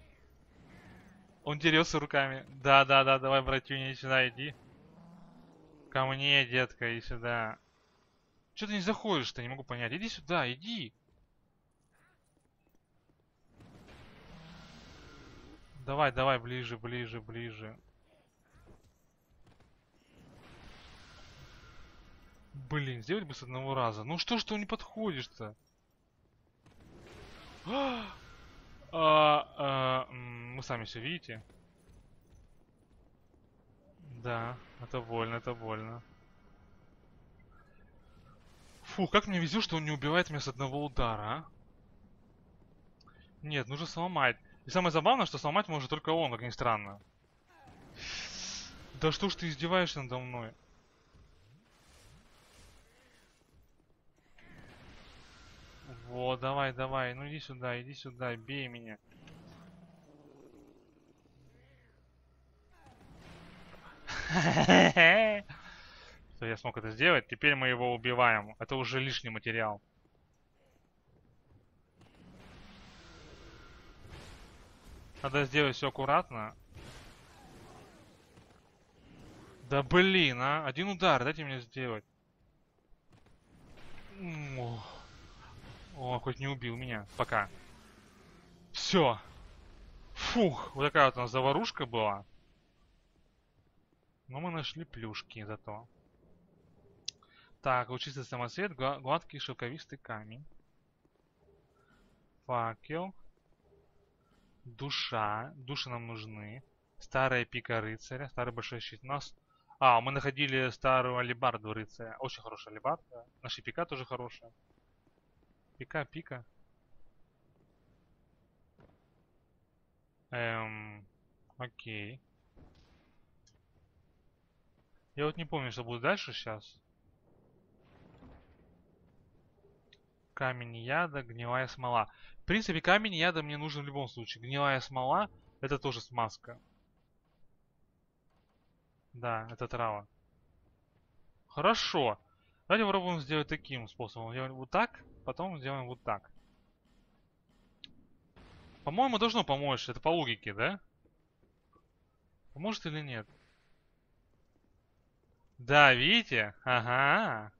Он дерется руками. Да, да, да, давай, братюня, иди сюда, иди. Ко мне, детка, иди сюда. Че ты не заходишь-то, не могу понять. Иди сюда, иди. Давай, давай, ближе, ближе, ближе. Блин, сделать бы с одного раза. Ну что ж ты не подходишь-то? А, а, мы сами все видите. Да, это больно, это больно. Фу, как мне везет, что он не убивает меня с одного удара, а? Нет, нужно сломать. И самое забавное, что сломать может только он, как ни странно. Да что ж ты издеваешься надо мной? Вот, давай, давай, ну иди сюда, иди сюда, бей меня. Что я смог это сделать, теперь мы его убиваем. Это уже лишний материал. Надо сделать все аккуратно. Да блин, а. Один удар, дайте мне сделать. О, О хоть не убил меня. Пока. Все. Фух, вот такая вот у нас заварушка была. Но мы нашли плюшки зато. Так, лучистый самоцвет, гладкий шелковистый камень. Факел. Душа. Души нам нужны. Старая пика рыцаря. Старый большой щит. У нас... А, мы находили старую алебарду рыцаря. Очень хорошая алебарда. Наша пика тоже хорошая. Пика, пика. Эм... Окей. Я вот не помню, что будет дальше сейчас. Камень яда, гнилая смола. В принципе, камень яда мне нужен в любом случае. Гнилая смола — это тоже смазка. Да, это трава. Хорошо. Давайте попробуем сделать таким способом. Делаем вот так, потом сделаем вот так. По-моему, должно помочь. Это по логике, да? Поможет или нет? Да, видите? Ага.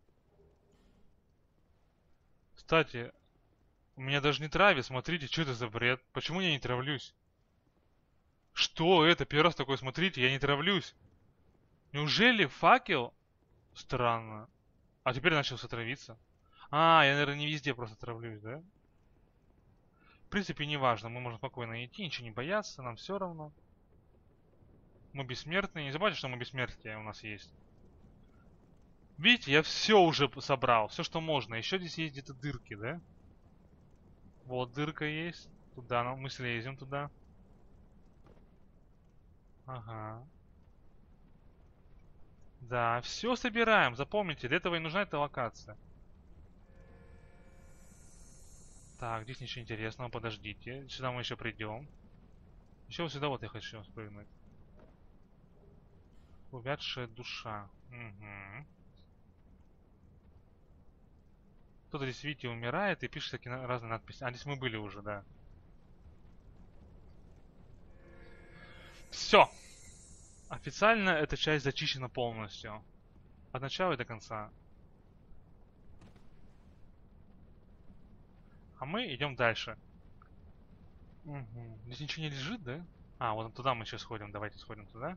Кстати, у меня даже не травит. Смотрите, что это за бред? Почему я не травлюсь? Что это? Первый раз такое, смотрите, я не травлюсь. Неужели факел? Странно. А теперь начался травиться. А, я, наверное, не везде просто травлюсь, да? В принципе, не важно. Мы можем спокойно идти, ничего не бояться, нам все равно. Мы бессмертные. Не забывайте, что мы бессмертие у нас есть. Видите, я все уже собрал. Все, что можно. Еще здесь есть где-то дырки, да? Вот дырка есть. Туда, ну, мы слезем туда. Ага. Да, все собираем. Запомните, для этого и нужна эта локация. Так, здесь ничего интересного, подождите. Сюда мы еще придем. Еще вот сюда вот я хочу спрыгнуть. Увядшая душа. Угу. Кто-то здесь, видите, умирает и пишет такие разные надписи. А, здесь мы были уже, да. Все. Официально эта часть зачищена полностью. От начала и до конца. А мы идем дальше. Угу. Здесь ничего не лежит, да? А, вот туда мы сейчас сходим. Давайте сходим туда.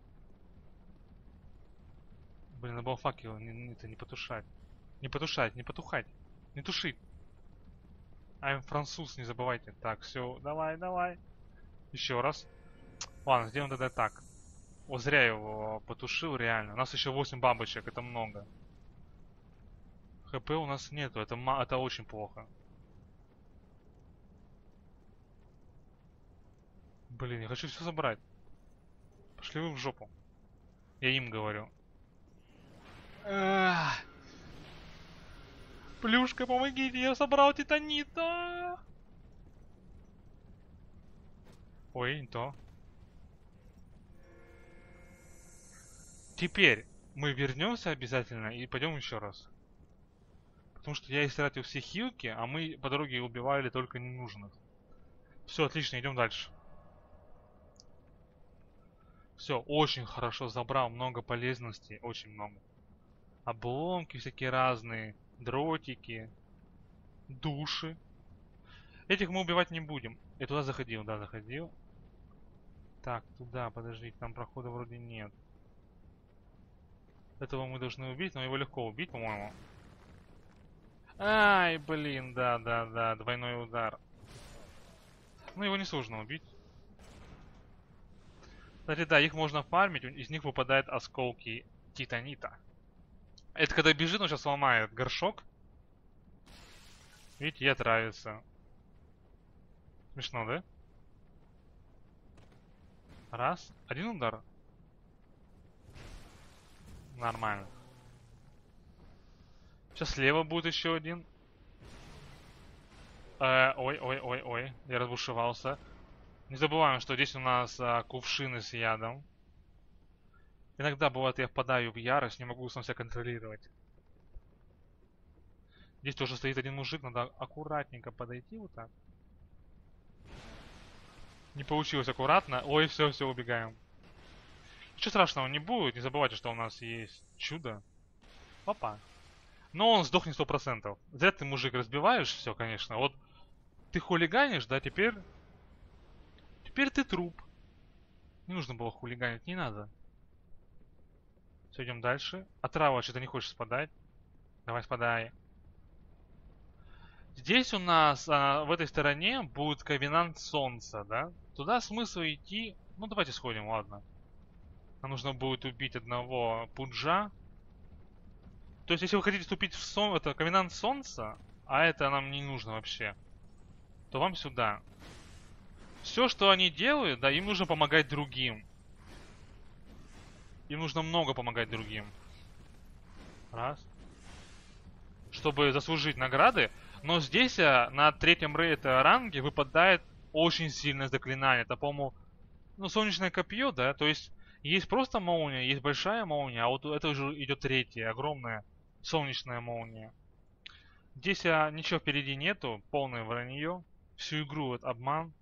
Блин, надо было факел не, это не потушать. Не потушать, не потухать. Не тушить. I'm француз, не забывайте. Так, все, давай, давай. Еще раз. Ладно, сделаем тогда так. О, зря его потушил, реально. У нас еще восемь бабочек, это много. ХП у нас нету, это, это очень плохо. Блин, я хочу все забрать. Пошли вы в жопу. Я им говорю. Ах. Плюшка, помогите, я собрал титанита. Ой, не то. Теперь мы вернемся обязательно и пойдем еще раз. Потому что я истратил все хилки, а мы по дороге убивали только ненужных. Все, отлично, идем дальше. Все, очень хорошо забрал, много полезностей, очень много. Обломки всякие разные, дротики, души. Этих мы убивать не будем. Я туда заходил, да, заходил. Так, туда, подождите, там прохода вроде нет. Этого мы должны убить, но его легко убить, по-моему. Ай, блин, да, да, да, двойной удар. Ну, его несложно убить. Кстати, да, их можно фармить, из них выпадают осколки титанита. Это когда бежит, он сейчас сломает горшок. Видите, и отравится. Смешно, да? Раз. Один удар. Нормально. Сейчас слева будет еще один. Э, ой, ой, ой, ой. Я разбушевался. Не забываем, что здесь у нас а, кувшины с ядом. Иногда бывает, я впадаю в ярость, не могу сам себя контролировать. Здесь тоже стоит один мужик, надо аккуратненько подойти вот так. Не получилось аккуратно. Ой, все, все, убегаем. Ничего страшного не будет. Не забывайте, что у нас есть чудо. Опа. Но он сдохнет сто процентов. Зря ты, мужик, разбиваешь все, конечно. Вот ты хулиганишь, да, теперь... Теперь ты труп. Не нужно было хулиганить, не надо. Все, идем дальше. А трава что-то не хочешь спадать. Давай спадай. Здесь у нас, а, в этой стороне, будет ковенант солнца, да? Туда смысл идти... Ну, давайте сходим, ладно. Нам нужно будет убить одного пуджа. То есть, если вы хотите вступить в сон... это ковенант солнца, а это нам не нужно вообще, то вам сюда. Все, что они делают, да, им нужно помогать другим. Им нужно много помогать другим. Раз. Чтобы заслужить награды. Но здесь а, на третьем рейд ранге выпадает очень сильное заклинание. Это, по-моему, ну, солнечное копье, да? То есть, есть просто молния, есть большая молния, а вот это уже идет третья, огромная солнечная молния. Здесь а, ничего впереди нету, полное вранье. Всю игру вот обман.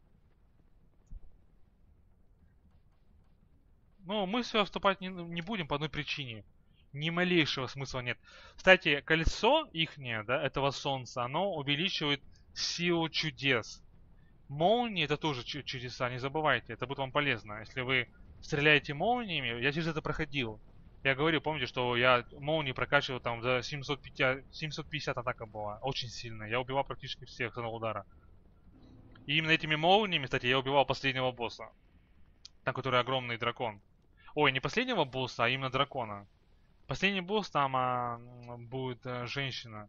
Но мы сюда вступать не, не будем по одной причине. Ни малейшего смысла нет. Кстати, кольцо ихнее, да, этого солнца, оно увеличивает силу чудес. Молнии это тоже чудеса, не забывайте, это будет вам полезно. Если вы стреляете молниями, я через это проходил. Я говорю, помните, что я молнии прокачивал там за семьсот пятьдесят, семьсот пятьдесят атака была. Очень сильно. Я убивал практически всех с одного удара. И именно этими молниями, кстати, я убивал последнего босса. Там, который огромный дракон. Ой, не последнего босса, а именно дракона. Последний босс там а, будет а, женщина.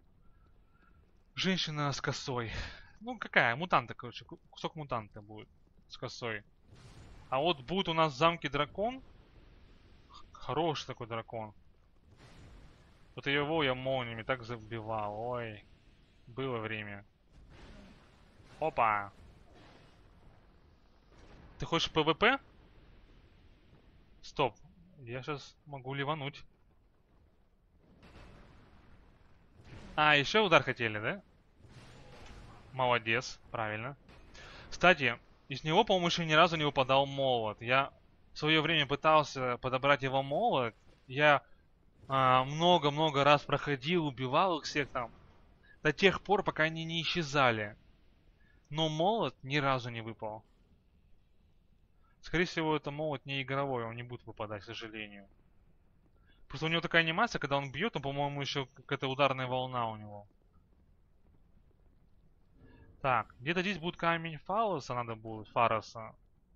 Женщина с косой. Ну, какая? Мутанта, короче. Кусок мутанта будет с косой. А вот будет у нас в замке дракон. Хороший такой дракон. Вот его я молниями так забивал. Ой. Было время. Опа. Ты хочешь ПВП? Стоп. Я сейчас могу ливануть. А, еще удар хотели, да? Молодец, правильно. Кстати, из него, по-моему, еще ни разу не выпадал молот. Я в свое время пытался подобрать его молот. Я много-много а, раз проходил, убивал их всех там. До тех пор, пока они не исчезали. Но молот ни разу не выпал. Скорее всего, это молот не игровой, он не будет выпадать, к сожалению. Просто у него такая анимация, когда он бьет, он, по-моему, еще какая-то ударная волна у него. Так, где-то здесь будет камень Фалоса, надо будет, Фароса.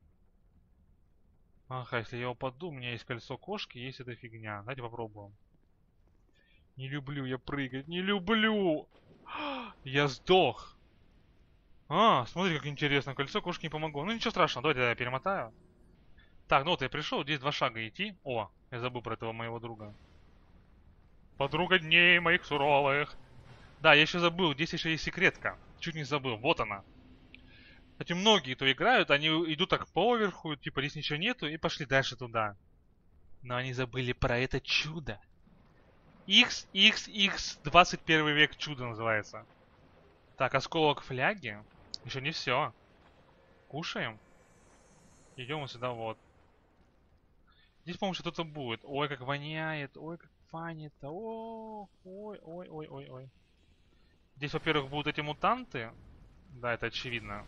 Ага, если я упаду, у меня есть кольцо кошки, есть эта фигня. Давайте попробуем. Не люблю я прыгать, не люблю! Я сдох! А, смотри, как интересно, кольцо кошки не помогло. Ну ничего страшного, давайте я перемотаю. Так, ну вот я пришел, здесь два шага идти. О, я забыл про этого моего друга. Подруга дней моих суровых. Да, я еще забыл, здесь еще есть секретка. Чуть не забыл, вот она. Кстати, многие, кто играют, они идут так поверху, типа здесь ничего нету, и пошли дальше туда. Но они забыли про это чудо. икс икс икс двадцать первый век чудо называется. Так, осколок фляги. Еще не все. Кушаем. Идем вот сюда вот. Здесь, по-моему, что-то будет. Ой, как воняет. Ой, как фанит. Ой, ой, ой, ой, ой, ой. Здесь, во-первых, будут эти мутанты. Да, это очевидно.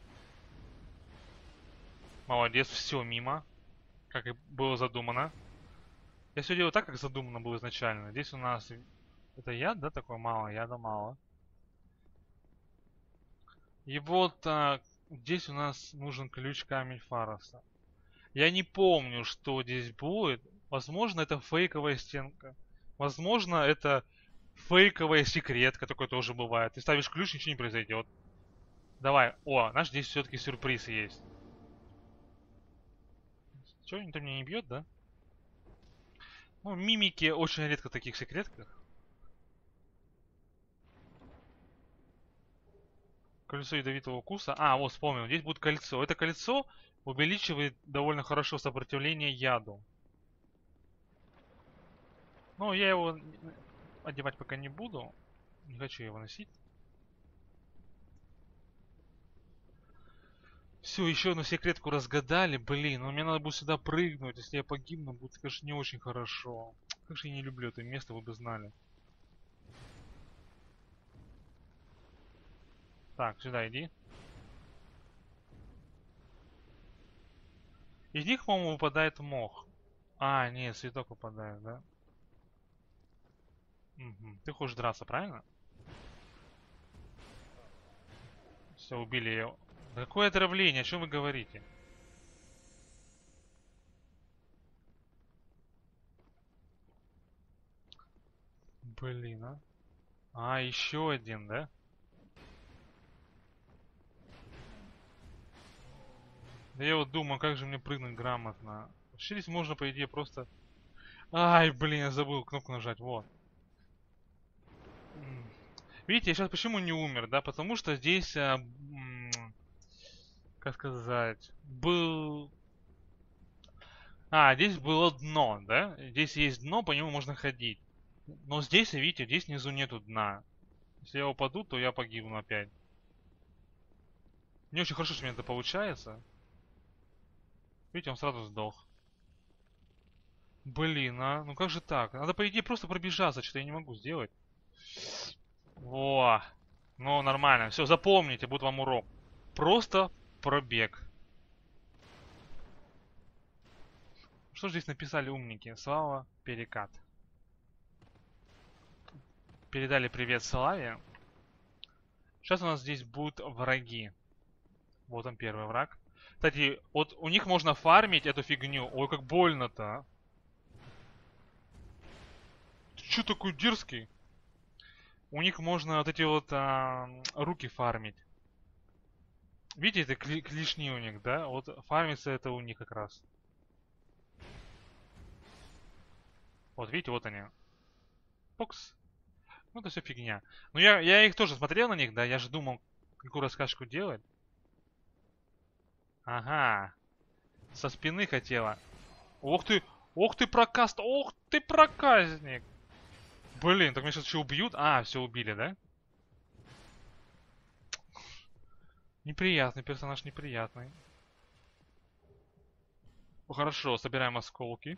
Молодец, все мимо. Как и было задумано. Я все делаю так, как задумано было изначально. Здесь у нас... Это яд, да, такой мало? Яда мало. И вот а, здесь у нас нужен ключ камень Фароса. Я не помню, что здесь будет. Возможно, это фейковая стенка. Возможно, это фейковая секретка. Такое тоже бывает. Ты ставишь ключ, ничего не произойдет. Давай. О, наш здесь все-таки сюрприз есть. Че, никто меня не бьет, да? Ну, мимики очень редко в таких секретках. Кольцо ядовитого укуса. А, вот вспомнил. Здесь будет кольцо. Это кольцо увеличивает довольно хорошо сопротивление яду. Ну, я его одевать пока не буду. Не хочу его носить. Все, еще одну секретку разгадали. Блин, ну мне надо будет сюда прыгнуть. Если я погибну, будет, конечно, не очень хорошо. Как же я не люблю это место, вы бы знали. Так, сюда иди. Из них, по-моему, выпадает мох. А, нет, цветок выпадает, да? Угу. Ты хочешь драться, правильно? Все, убили ее. Да какое отравление? О чем вы говорите? Блин, а. А, еще один, да? Да я вот думаю, как же мне прыгнуть грамотно. Вообще здесь можно, по идее, просто... Ай, блин, я забыл кнопку нажать, вот. М. Видите, я сейчас почему не умер, да? Потому что здесь, а, м, как сказать, был... А, здесь было дно, да? Здесь есть дно, по нему можно ходить. Но здесь, видите, здесь внизу нету дна. Если я упаду, то я погибну опять. Не очень хорошо, что у меня это получается. Видите, он сразу сдох. Блин, а? Ну как же так? Надо, по идее, просто пробежаться, что-то я не могу сделать. Во! Ну, нормально. Все, запомните, будет вам урок. Просто пробег. Что же здесь написали умники? Слава, перекат. Передали привет Славе. Сейчас у нас здесь будут враги. Вот он первый враг. Кстати, вот у них можно фармить эту фигню. Ой, как больно-то, а. Ты чё такой дерзкий? У них можно вот эти вот а, руки фармить. Видите, это кли клешни у них, да? Вот фармится это у них как раз. Вот видите, вот они. Покс. Ну это все фигня. Ну я, я их тоже смотрел на них, да, я же думал, какую раскачку делать. Ага. Со спины хотела. Ох ты, ох ты прокаст, ох ты проказник. Блин, так меня сейчас еще убьют? А, все убили, да? Неприятный персонаж, неприятный. Ну, хорошо, собираем осколки.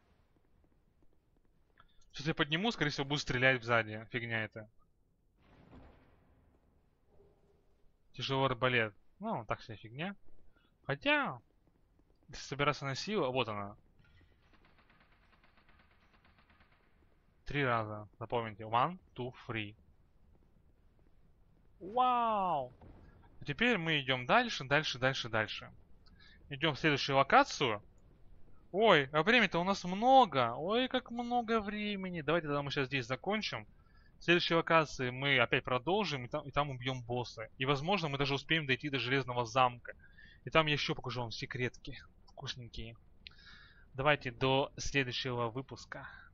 Сейчас я подниму, скорее всего, буду стрелять сзади. Фигня это. Тяжелый арбалет. Ну, так себе фигня. Хотя, если собираться на силу, вот она. Три раза. Запомните. One, two, three. Вау! А теперь мы идем дальше, дальше, дальше, дальше. Идем в следующую локацию. Ой, а времени-то у нас много. Ой, как много времени. Давайте тогда мы сейчас здесь закончим. В следующей локации мы опять продолжим, и там, и там убьем босса. И возможно мы даже успеем дойти до Железного замка. И там я еще покажу вам секретки вкусненькие. Давайте до следующего выпуска.